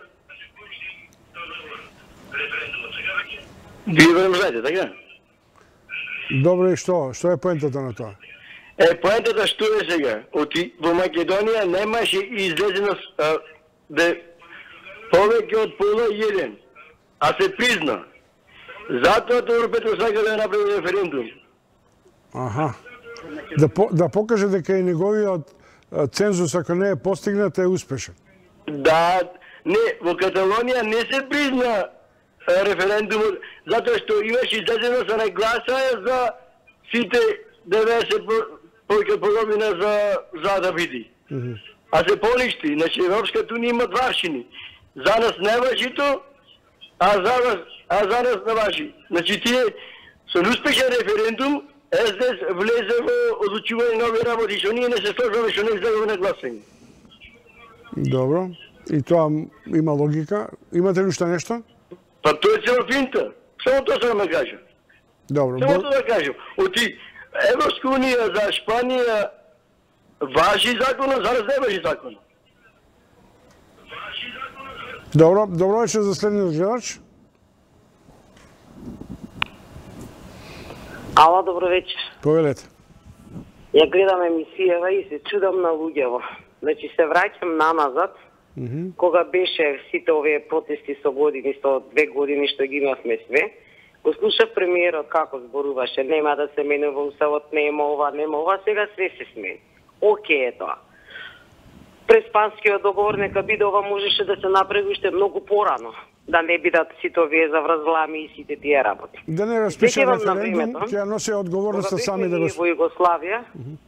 Speaker 12: Вие веројатно знаете, така?
Speaker 1: Добро, и што? Што е поентата на тоа?
Speaker 12: Е, поентата што е сега? Оти, во Македонија немаше излезеност а, де повеќе од пола и еден, а се призна. Затоа Тодор Петров сака да направи референдум.
Speaker 1: Аха. Да, по, да покаже дека и неговиот цензус, ако не е постигнат, е успешен.
Speaker 12: Да, не, во Каталонија не се призна референдумот, затоа што имаше излезеност, а не гласаја за сите деветдесет повеќе половина за, за да биде.
Speaker 1: Mm -hmm.
Speaker 12: А се поништи, значи Европската унија има дваршини. За нас не важи то, а за нас, а за нас не важи. Значи тие со успешен референдум Ес Де Ес влезе во одлучување на овие работи, што ние не се сложуваме, што не излегуваме на гласање.
Speaker 1: Добро. И тоа има логика. Имате ли уште нешто?
Speaker 12: Па тоа е цела финта. Само тоа сам да кажа.
Speaker 1: Добро.
Speaker 12: Само тоа да кажам. Оти Европска унија за Шпанија важи законот, за нас не важи законот.
Speaker 1: Добро, добро вечер за следниот гледач.
Speaker 13: Ало, добро вечер.
Speaker 1: Повелете.
Speaker 13: Ја гледам емисијава и се чудам на луѓево. Значи се враќам наназад кога беше сите овие протести со години, со две години што ги имавме све, го слушав премиерот како зборуваше, нема да се менува уставот, нема ова, нема ова, сега све се смени. Океј е тоа. Преспанскиот договор нека биде, ова можеше да се направи уште многу порано, да не бидат сите овие заврзлами и сите тие работи.
Speaker 1: Да не распише референдум, ќе носи одговорноста сами да го...
Speaker 13: Во Југославија.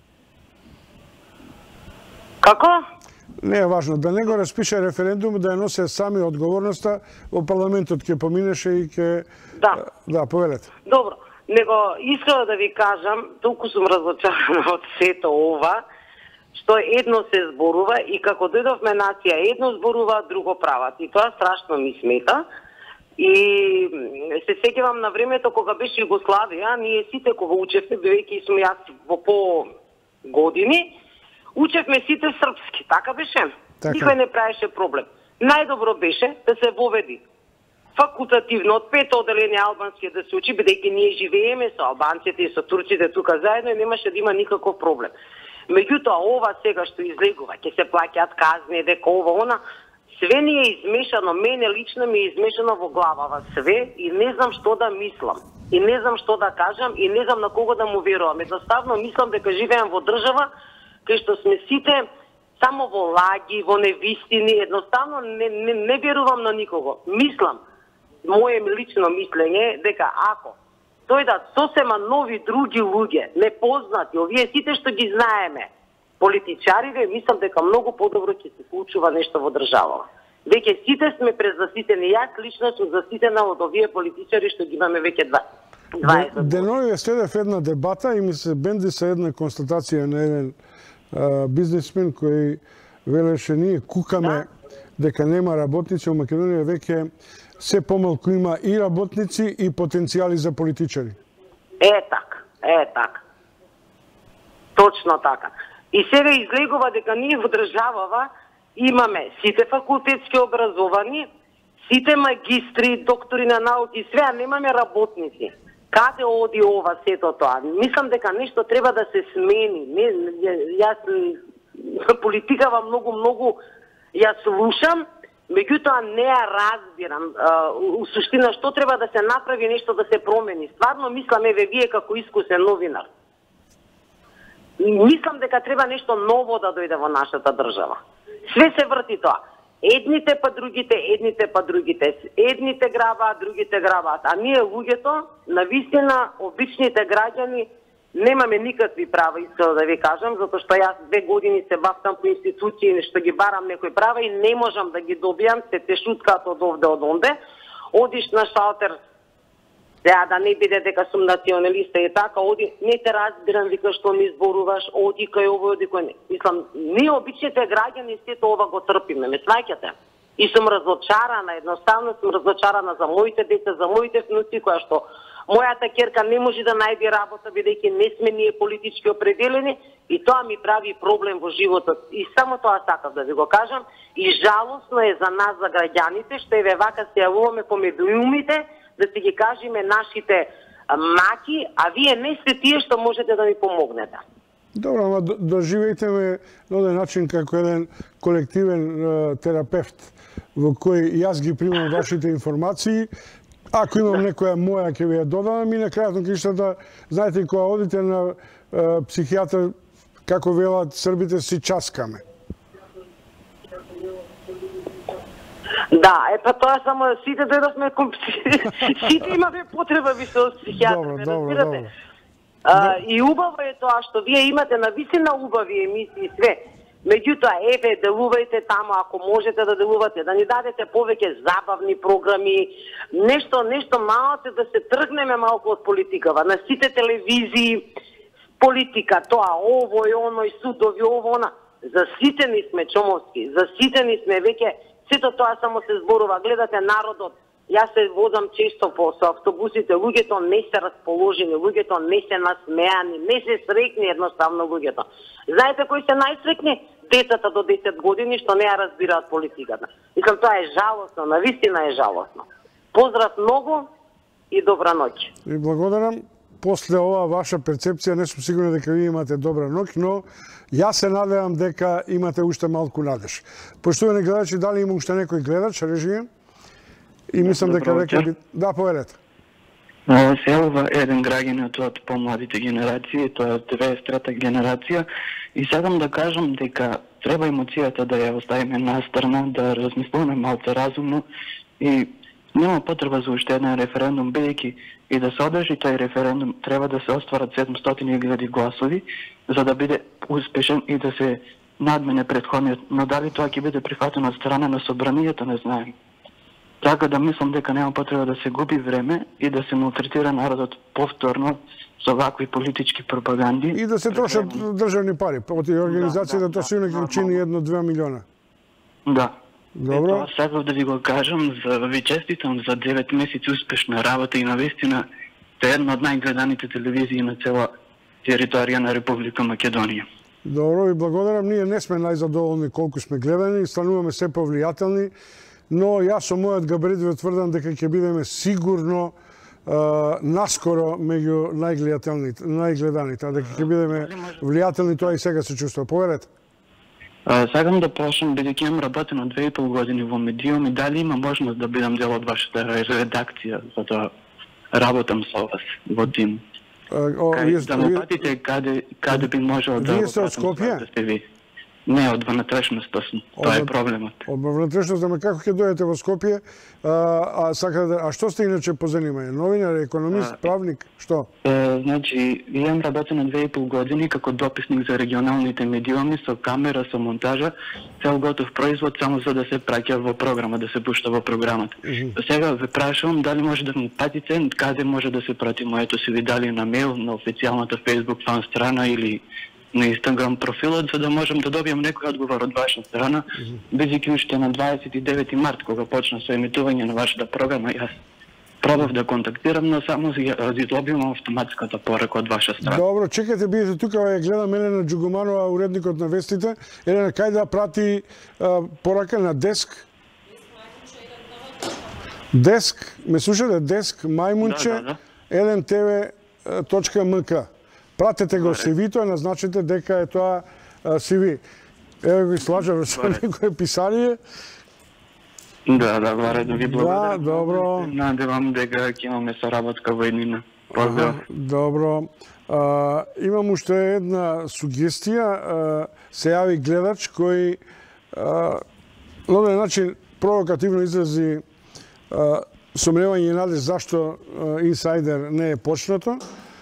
Speaker 13: Како?
Speaker 1: Не е важно, да не го распише референдум, да ја носи сами одговорноста, во парламентот ќе поминеше и ќе...
Speaker 13: Да.
Speaker 1: Да, повелете.
Speaker 13: Добро, него искала да ви кажам, толку сум разочарана од сето ова, што едно се зборува и како дојдовме нација, едно зборува, друго прават. И тоа страшно ми смета. И се сеќавам на времето кога беше Југославија, ние сите кога учевме, бидејќи сум јас во по години, учевме сите српски, така беше?
Speaker 1: Така.
Speaker 13: Никој не правеше проблем. Најдобро беше да се воведи факултативно од пето оделение албански да се учи, бидејќи ние живееме со албанците и со турците тука заедно и немаше да има никаков проблем. Меѓутоа, ова сега што излегува, ќе се плаќаат казни, дека ова, она, све ни е измешано, мене лично ми е измешано во главава све и не знам што да мислам. И не знам што да кажам и не знам на кого да му верувам. Едноставно мислам дека живеем во држава кај што сме сите само во лаги, во невистини, едноставно не, не, не верувам на никого. Мислам, моje лично мислење, дека ако дојдат сосема нови други луѓе, непознати, овие сите што ги знаеме, политичарите, мислам дека многу подобро ќе се случува нешто во државава. Веќе сите сме презаситени, јас лично сум заситена од овие политичари што ги имаме веќе дваесет години.
Speaker 1: Денови следев една дебата и ми се бенди се една констатација на еден а, бизнисмен кој велеше ние кукаме да? дека нема работници, во Македонија веќе се помалку има и работници и потенцијали за политичари.
Speaker 13: Е така, е така. Точно така. И сега излегува дека ние во државава имаме сите факултетски образовани, сите магистри, доктори на науки, све, а немаме работници. Каде оди ова сето тоа? Мислам дека нешто треба да се смени. Не, јас политикава многу, многу ја слушам, меѓутоа не ја разбирам. У суштина, што треба да се направи нешто да се промени? Стварно мислам, еве, вие како искусен новинар. Мислам дека треба нешто ново да дојде во нашата држава. Све се врти тоа. Едните па другите, едните па другите. Едните грабаат, другите грабаат. А ние луѓето, навистина, обичните граѓани, немаме никакви права, искам да ви кажам, затоа што јас две години се бавтам по институции, што ги барам некои права и не можам да ги добијам, се те шуткаат од овде од онде. Одиш на шалтер, сега да не биде дека сум националиста и така, оди, не те разбирам, вика што ми зборуваш, оди кај овој, оди кај не. Мислам, ние обичните граѓани сето ова го трпиме, ме сваќате. И сум разочарана, едноставно сум разочарана за моите деца, за моите внуци, која што мојата ќерка не може да најде работа, бидејќи не сме ние политички определени и тоа ми прави проблем во животот. И само тоа сакав да ви го кажам. И жалосно е за нас, за граѓаните, што еве вака се јавуваме по медиумите, да се ги кажеме нашите маки, а вие не сте тие што можете да ми помогнете.
Speaker 1: Добро, ама доживејте ме на оден начин како еден колективен е, терапевт во кој јас ги примам вашите информации. Ако имам некоја моја ќе ви ја додадам и на крајот на криштата, знаете, кога одите на е, психијатар, како велат србите, си часкаме.
Speaker 13: Да, е па тоа само сите дојдовме кон сите имаме потреба више од психијатар,
Speaker 1: добро, добро,
Speaker 13: разбирате? А, и убаво е тоа што вие имате навистина убави емисии и све. Меѓутоа, еве, делувајте таму ако можете да делувате, да ни дадете повеќе забавни програми, нешто, нешто малце да се тргнеме малку од политикава. На сите телевизии, политика, тоа, овој, оној, судови, ово, она. За сите ни сме чомовски, за сите ни сме веќе, сето тоа само се зборува. Гледате народот, јас се возам често по со автобусите, луѓето не се расположени, луѓето не се насмеани, не се срекни едноставно луѓето. Знаете кои се најсрекни? Децата до десет години што не ја разбираат политиката. Мислам, тоа е жалосно, навистина е жалосно. Поздрав многу и добра ноќ.
Speaker 1: И благодарам. после ова ваша перцепција не сум сигурен дека вие имате добра ноќ, но јас се надевам дека имате уште малку надеж. Поштовани гледачи, дали има уште некој гледач, режија? И мислам дека веќе би... Да, повелете.
Speaker 14: Се ова еден граѓанин од помладите генерации, тоа е од деветдесет и трета генерација, и сакам да кажам дека треба емоцијата да ја оставиме на страна, да размислуваме малце разумно и нема потреба за уште еден референдум, бидејќи и да се одржи тој референдум треба да се остварат седумстотини илјади гласови за да биде успешен и да се надмене претходниот, но дали тоа ќе биде прифатено од страна на собранието не знаем. Така да мислам дека нема потреба да се губи време и да се малтретира народот повторно со вакви политички пропаганди.
Speaker 1: И да се трошат државни пари, од организацијата тоа се ќе чини едно-два милиона.
Speaker 14: Да.
Speaker 1: Добро.
Speaker 14: Ето, сакав да ви го кажам, за ви честитам за девет месеци успешна работа и навистина те е една од најгледаните телевизии на цела територија на Република Македонија.
Speaker 1: Добро, и благодарам. Ние не сме најзадоволни колку сме гледани, стануваме се повлијателни, но јас со мојот габарит ве тврдам дека ќе бидеме сигурно а, наскоро меѓу најгледателните, најгледаните, дека ќе бидеме влијателни, тоа и сега се чувствува. Поверете.
Speaker 14: Сакам да прашам, бидејќи имам работено две и пол години во медиум, и дали има можност да бидам дел од вашата редакција, за да работам со вас во тим? Кај, да ме патите каде, каде би можел да
Speaker 1: го пратам со вас
Speaker 14: да сте ви? Не, од внатрешноста сум. Тоа е проблемот.
Speaker 1: Од внатрешноста, ама како ќе дојдете во Скопје? А, а сака да, а што сте иначе по занимање? Новинар, економист, правник, што?
Speaker 14: Е, значи, имам работено две и пол години како дописник за регионалните медиуми со камера, со монтажа, цел готов производ само за да се праќа во програма, да се пушта во програмата. Mm -hmm. Сега ве прашувам дали може да ми патите каде може да се прати моето си ви дали на мејл, на официјалната Facebook фан страна или на Инстаграм профилот, за да можем да добием некој одговор од ваша страна, бидејќи уште на дваесет и девети март, кога почна со емитување на вашата програма, јас пробав да контактирам, но само ја добивам автоматската порака од ваша страна.
Speaker 1: Добро, чекайте, бидете тука, ја гледам Елена Джугуманова, уредникот на вестите. Елена, кај да прати а, порака на Деск? Деск, ме слушате? Деск, мајмунче, да, да, да. елен те ве точка ем ка. Пратете го си ви-то, назначете дека е тоа си ви. Ево го слажам со некој писание.
Speaker 14: Да, да, баре да ви благодарам.
Speaker 1: Да, добро.
Speaker 14: Надевам дека ќе имаме соработка во еднина.
Speaker 1: Ага, добро. А, имам уште една сугестија. А, се јави гледач кој а, на оден начин провокативно изрази а, сомневање и надеж зашто а, инсайдер не е почнато.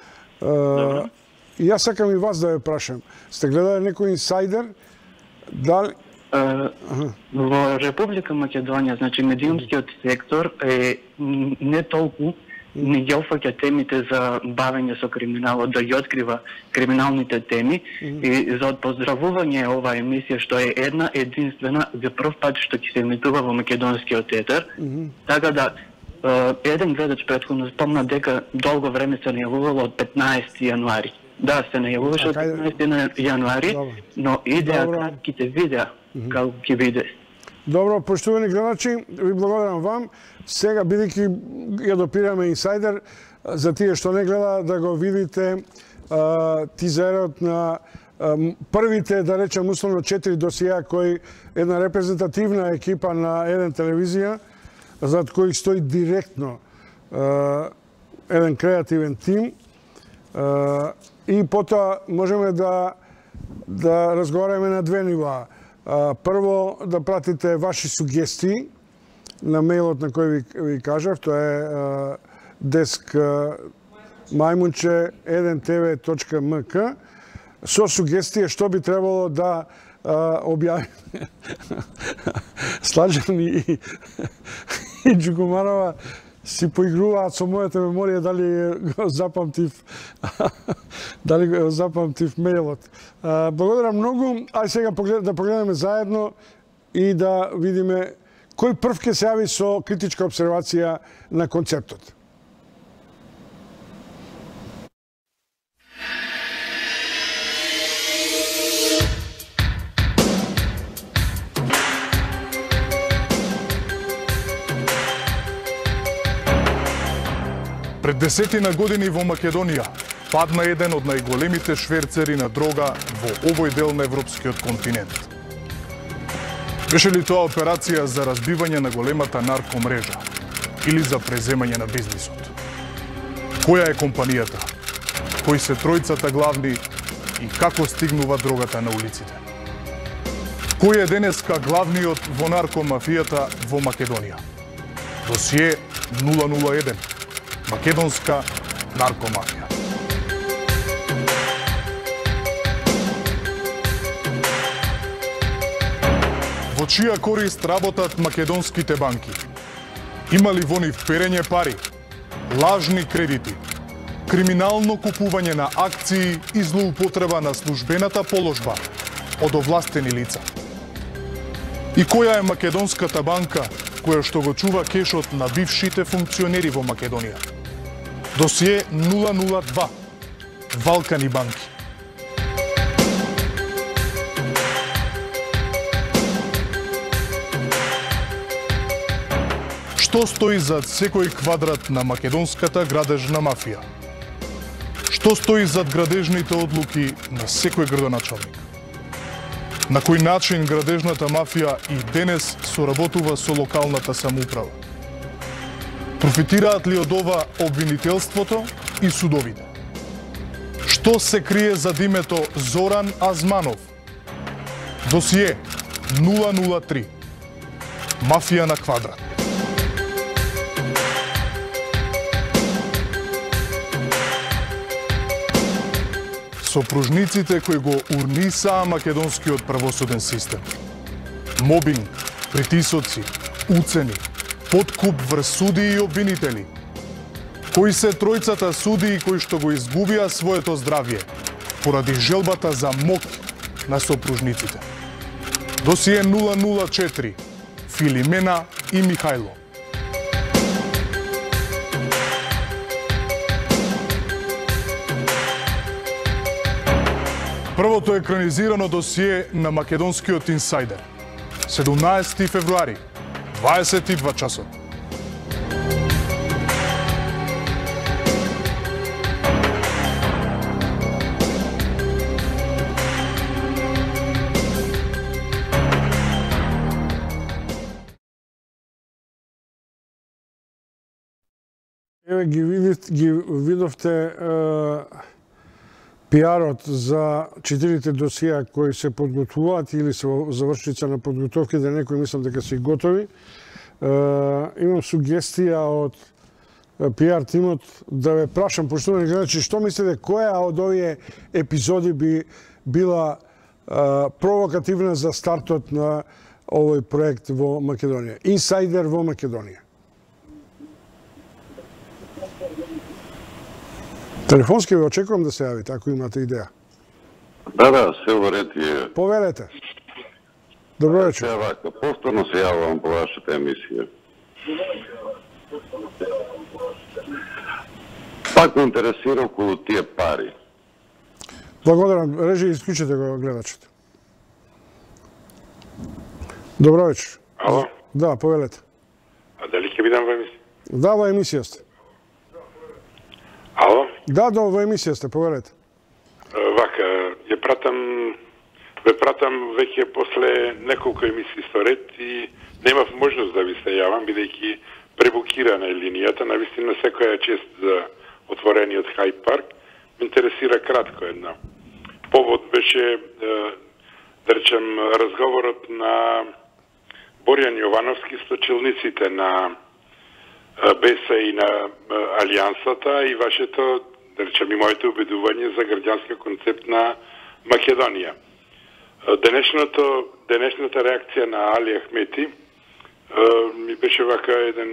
Speaker 1: А, и јас сакам и вас да ве прашам. Сте гледали некој инсайдер? Дали...
Speaker 14: Uh, во Република Македонија, значи медиумскиот сектор е не толку не ги опфаќа темите за бавење со криминалот, да ги открива криминалните теми mm -hmm. и за поздравување оваа емисија што е една единствена за прв пат што ќе се емитува во македонскиот етер. Mm -hmm. Така да uh, еден гледач претходно спомна дека долго време се најавувало од петнаесети јануари. Да, се најавуваше од петнаесети јануари, Добро. но идеја кратките видеа како ќе биде.
Speaker 1: Добро, поштувани гледачи, ви благодарам вам. Сега, бидејќи ја допираме инсайдер, за тие што не гледа да го видите а, тизерот на а, првите, да речем, условно четири досија кои една репрезентативна екипа на еден телевизија, зад кој стои директно а, еден креативен тим. А, и потоа можеме да да разговараме на две нива. Прво, да пратите ваши сугестии на мејлот на кој ви, ви кажав, тоа е деск мајмунче еден те ве точка ем ка со сугестија што би требало да објавиме. Слажани и, и Джугуманова си поигруваат со мојата меморија, дали го запамтив, дали го запамтив мејлот. Благодарам многу. Ај сега да погледаме заедно и да видиме кој прв ќе се јави со критичка обсервација на концептот.
Speaker 15: Пред десетина години во Македонија падна еден од најголемите шверцери на дрога во овој дел на европскиот континент. Беше ли тоа операција за разбивање на големата наркомрежа или за преземање на бизнисот? Која е компанијата? Кои се тројцата главни и како стигнува дрогата на улиците? Кој е денеска главниот во наркомафијата во Македонија? Досие нула нула еден. Македонска наркомафија. Во чија корист работат македонските банки? Има ли во нив перење пари, лажни кредити, криминално купување на акции и злоупотреба на службената положба од овластени лица? И која е македонската банка која што го чува кешот на бившите функционери во Македонија? Досие нула нула два. Валкани банки. Што стои зад секој квадрат на македонската градежна мафија? Што стои зад градежните одлуки на секој градоначалник? На кој начин градежната мафија и денес соработува со локалната самоуправа? Профитираат ли од ова обвинителството и судовите? Што се крие зад името Зоран Азманов? Досие нула нула три. Мафија на квадрат. Сопружниците кои го урнисаа македонскиот правосуден систем. Мобинг, притисоци, уцени, подкуп врз судии и обвинители. Кои се тројцата судии кои што го изгубија своето здравје поради желбата за моќ на сопружниците? Досие нула нула четири. Филимена и Михајло. Првото екранизирано досие на македонскиот инсайдер. седумнаесети февруари, дваесет и два часот.
Speaker 1: Еве ги видите, ги видовте е, пиарот за четирите досија кои се подготвуваат или се завршица на подготовки, да некои мислам дека се готови. Е, имам сугестија од пиар тимот да ве прашам, поштовани гледачи, што мислите која од овие епизоди би била е, провокативна за стартот на овој проект во Македонија? Инсайдер во Македонија. Телефонски ве очекувам да се јавите, ако имате идеја.
Speaker 4: Да, да, се уред е.
Speaker 1: Повелете. Добро вечер.
Speaker 4: Се вака, повторно се јавувам по вашата емисија. Пак ме интересира околу тие пари.
Speaker 1: Благодарам. Режи, исклучете го гледачите. Добро вечер.
Speaker 16: Ало?
Speaker 1: Да, повелете.
Speaker 16: А дали ќе бидам во емисија?
Speaker 1: Да, во емисија сте.
Speaker 16: Ало?
Speaker 1: Да, да, во емисија сте, повелете.
Speaker 16: Вака, ја пратам, ве пратам веќе после неколку емисии со ред и немав можност да ви се јавам, бидејќи пребукирана е линијата, навистина секоја чест за отворениот Хајд парк. Ме интересира кратко една. Повод беше, да речем, разговорот на Боријан Јовановски со челниците на БЕСА и на Алијансата и вашето, да речем, и моето убедување за граѓанска концепт на Македонија. Денешното, денешната реакција на Али Ахмети ми беше вака еден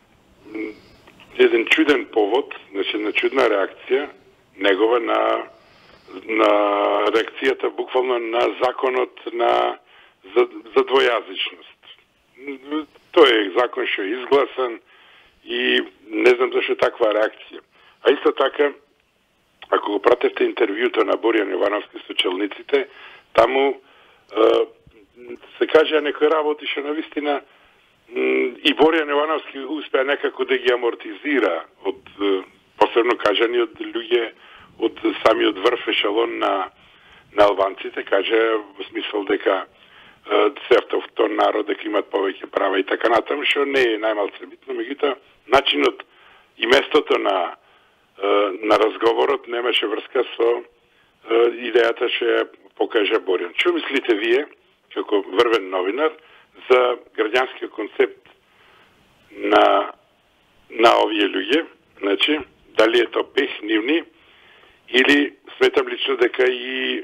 Speaker 16: еден чуден повод, значи на чудна реакција негова на на реакцијата буквално на законот на за, за двојазичност. Тој е закон што е изгласан и не знам зашто таква реакција. А исто така, ако го пратевте интервјуто на Боријан Јовановски со челниците, таму е, се кажа некои работи што навистина и Боријан Јовановски успеа некако да ги амортизира од посебно кажани од луѓе од самиот врв ешелон на на албанците, кажа во смисол дека се автохтон народ, дека имат повеќе права и така натаму, што не е најмалце битно, меѓутоа начинот и местото на на разговорот немаше врска со идејата што ја покажа Борјан. Што мислите вие, како врвен новинар, за граѓанскиот концепт на на овие луѓе? Значи, дали е тоа пех нивни, или сметам лично дека и е,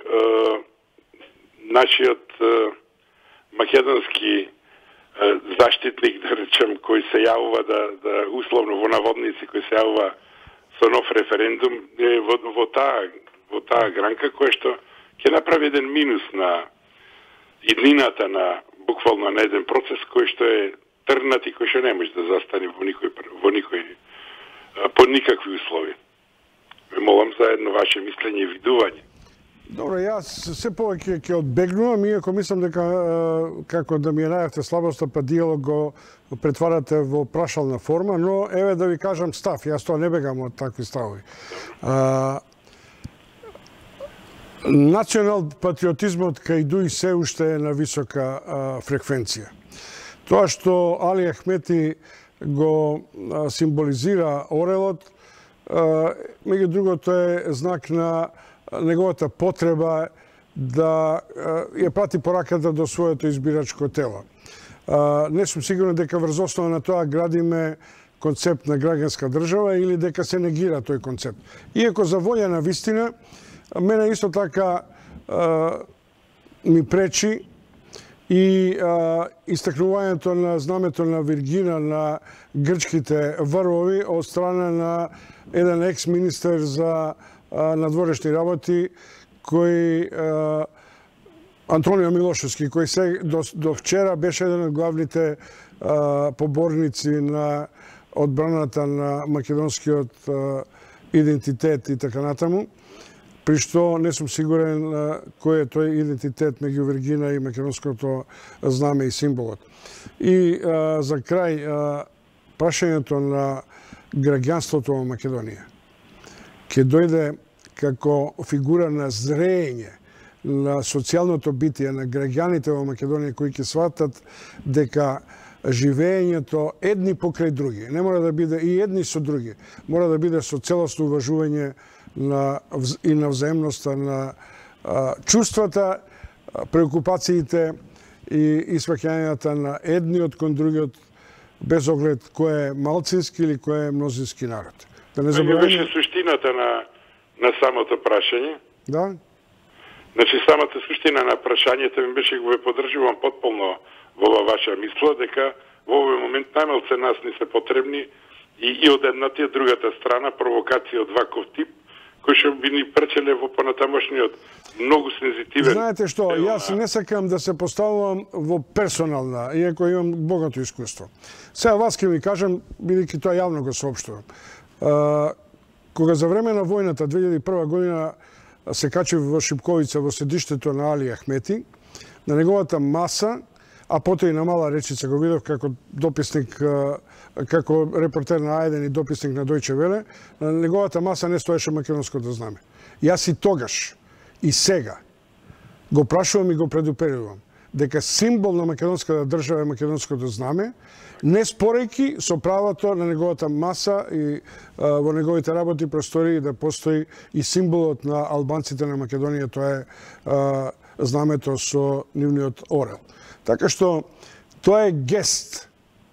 Speaker 16: нашиот е, македонски е, заштитник, да речем, кој се јавува да, да условно во наводници, кој се јавува со нов референдум, е во, во таа во таа гранка која што ќе направи еден минус на иднината на буквално на еден процес кој што е трнат и кој што не може да застане во никој во никој под никакви услови. Ме молам за едно ваше мислење и видување.
Speaker 1: Добро, јас се повеќе ќе одбегнувам, иако мислам дека како да ми ја најавте слабоста, па диалог го претварате во прашална форма, но еве да ви кажам став, јас тоа не бегам од такви ставови. А, национал патриотизмот кај Дуј се уште е на висока а, фреквенција. Тоа што Али Ахмети го а, символизира орелот, меѓу другото е знак на неговата потреба да ја прати пораката до своето избирачко тело. Не сум сигурен дека врз основа на тоа градиме концепт на граѓанска држава или дека се негира тој концепт. Иако за волја на вистина, мене исто така ми пречи и а, истакнувањето на знамето на Виргина на грчките врвови од страна на еден екс-министер за а, надворешни работи, кој а, Антонио Милошевски, кој се до, до вчера беше еден од главните а, поборници на одбраната на македонскиот а, идентитет и така натаму, при што не сум сигурен а, кој е тој идентитет меѓу Виргина и македонското знаме и символот. И а, за крај, а, прашањето на граѓанството во Македонија ќе дојде како фигура на зреење на социјалното битие на граѓаните во Македонија, кои ќе сватат дека живеењето едни покрај други, не мора да биде и едни со други, мора да биде со целосно уважување на, и на взаемноста на а, чувствата, преокупациите и испаќањата на едниот кон другиот, без оглед кој е малцински или кој е мнозински народ. Да не забравяме...
Speaker 16: беше суштината на, на самото прашање.
Speaker 1: Да?
Speaker 16: Значи, самата суштина на прашањето ми беше, го ве поддржувам потполно во ова ваша мисла, дека во овој момент најмалце нас не се потребни и, и од едната и од другата страна провокација од ваков тип, кој што би ни пречеле во понатамошниот многу сензитивен...
Speaker 1: Знаете што, јас не сакам да се поставувам во персонална, иако имам богато искуство. Сега вас ќе ви кажам, бидејќи тоа јавно го соопштувам. Кога за време на војната две илјади и прва година се качи во Шипковица во седиштето на Али Ахмети, на неговата маса, а потоа и на Мала Речица го видов како дописник, како репортер на Ајден и дописник на Дојче Веле, на неговата маса не стоеше македонското знаме. Јас и тогаш, и сега, го прашувам и го предупредувам, дека символ на македонската држава е македонското знаме, не спорејќи со правото на неговата маса и а, во неговите работи простори да постои и символот на албанците на Македонија, тоа е а, знамето со нивниот орел. Така што тоа е гест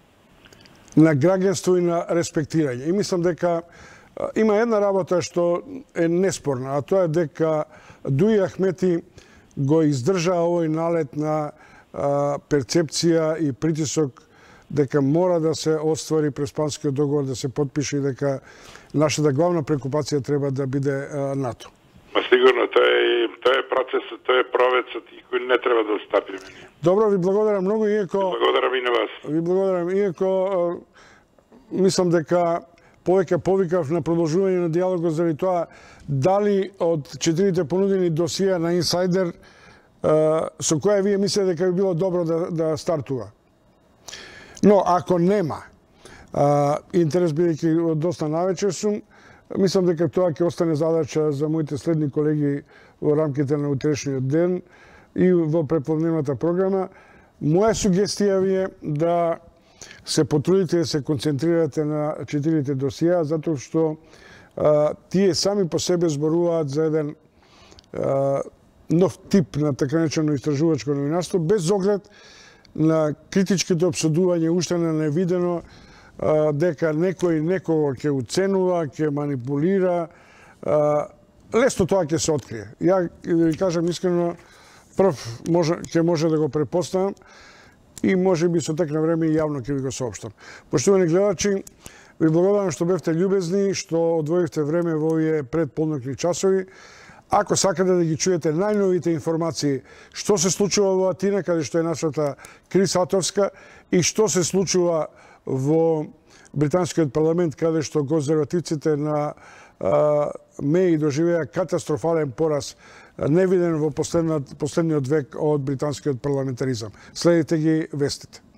Speaker 1: на граѓанство и на респектирање. И мислам дека а, има една работа што е неспорна, а тоа е дека Дуј Ахмети го издржа овој налет на а, перцепција и притисок дека мора да се оствари Преспанскиот договор, да се подпише и дека нашата главна прекупација треба да биде а, НАТО.
Speaker 16: Ма сигурно, тоа е, тоа е процесот, тоа е провецот и кој не треба да остапиме.
Speaker 1: Добро, ви благодарам многу, иако...
Speaker 16: Благодарам и на вас.
Speaker 1: Ви благодарам, иако а, мислам дека повеќе повикав на продолжување на диалогот заради тоа дали од четирите понудени досија на Инсайдер а, со која вие мислите дека би било добро да, да стартува. Но ако нема, а, интерес бидејќи доста навечер сум, Мислам дека тоа ќе остане задача за моите следни колеги во рамките на утрешниот ден и во препланената програма. Моја сугестија ви е да се потрудите да се концентрирате на четирите досија, затоа што а, тие сами по себе зборуваат за еден а, нов тип на така наречено истражувачко новинарство, без оглед на критичките обсудување уште не невидено а, дека некој некого ќе уценува, ќе манипулира. А, лесно тоа ќе се открие. Ја ви кажам искрено, прв може, ќе може да го препоставам и може би со тек на време и јавно ќе ви го соопштам. Поштовани гледачи, ви благодарам што бевте љубезни, што одвоивте време во овие предполнокни часови. Ако сакате да ги чуете најновите информации што се случува во Атина, каде што е нашата Крис Атовска, и што се случува во британскиот парламент, каде што конзервативците на МЕИ доживеа катастрофален пораз, невиден во последниот век од британскиот парламентаризам. Следите ги вестите.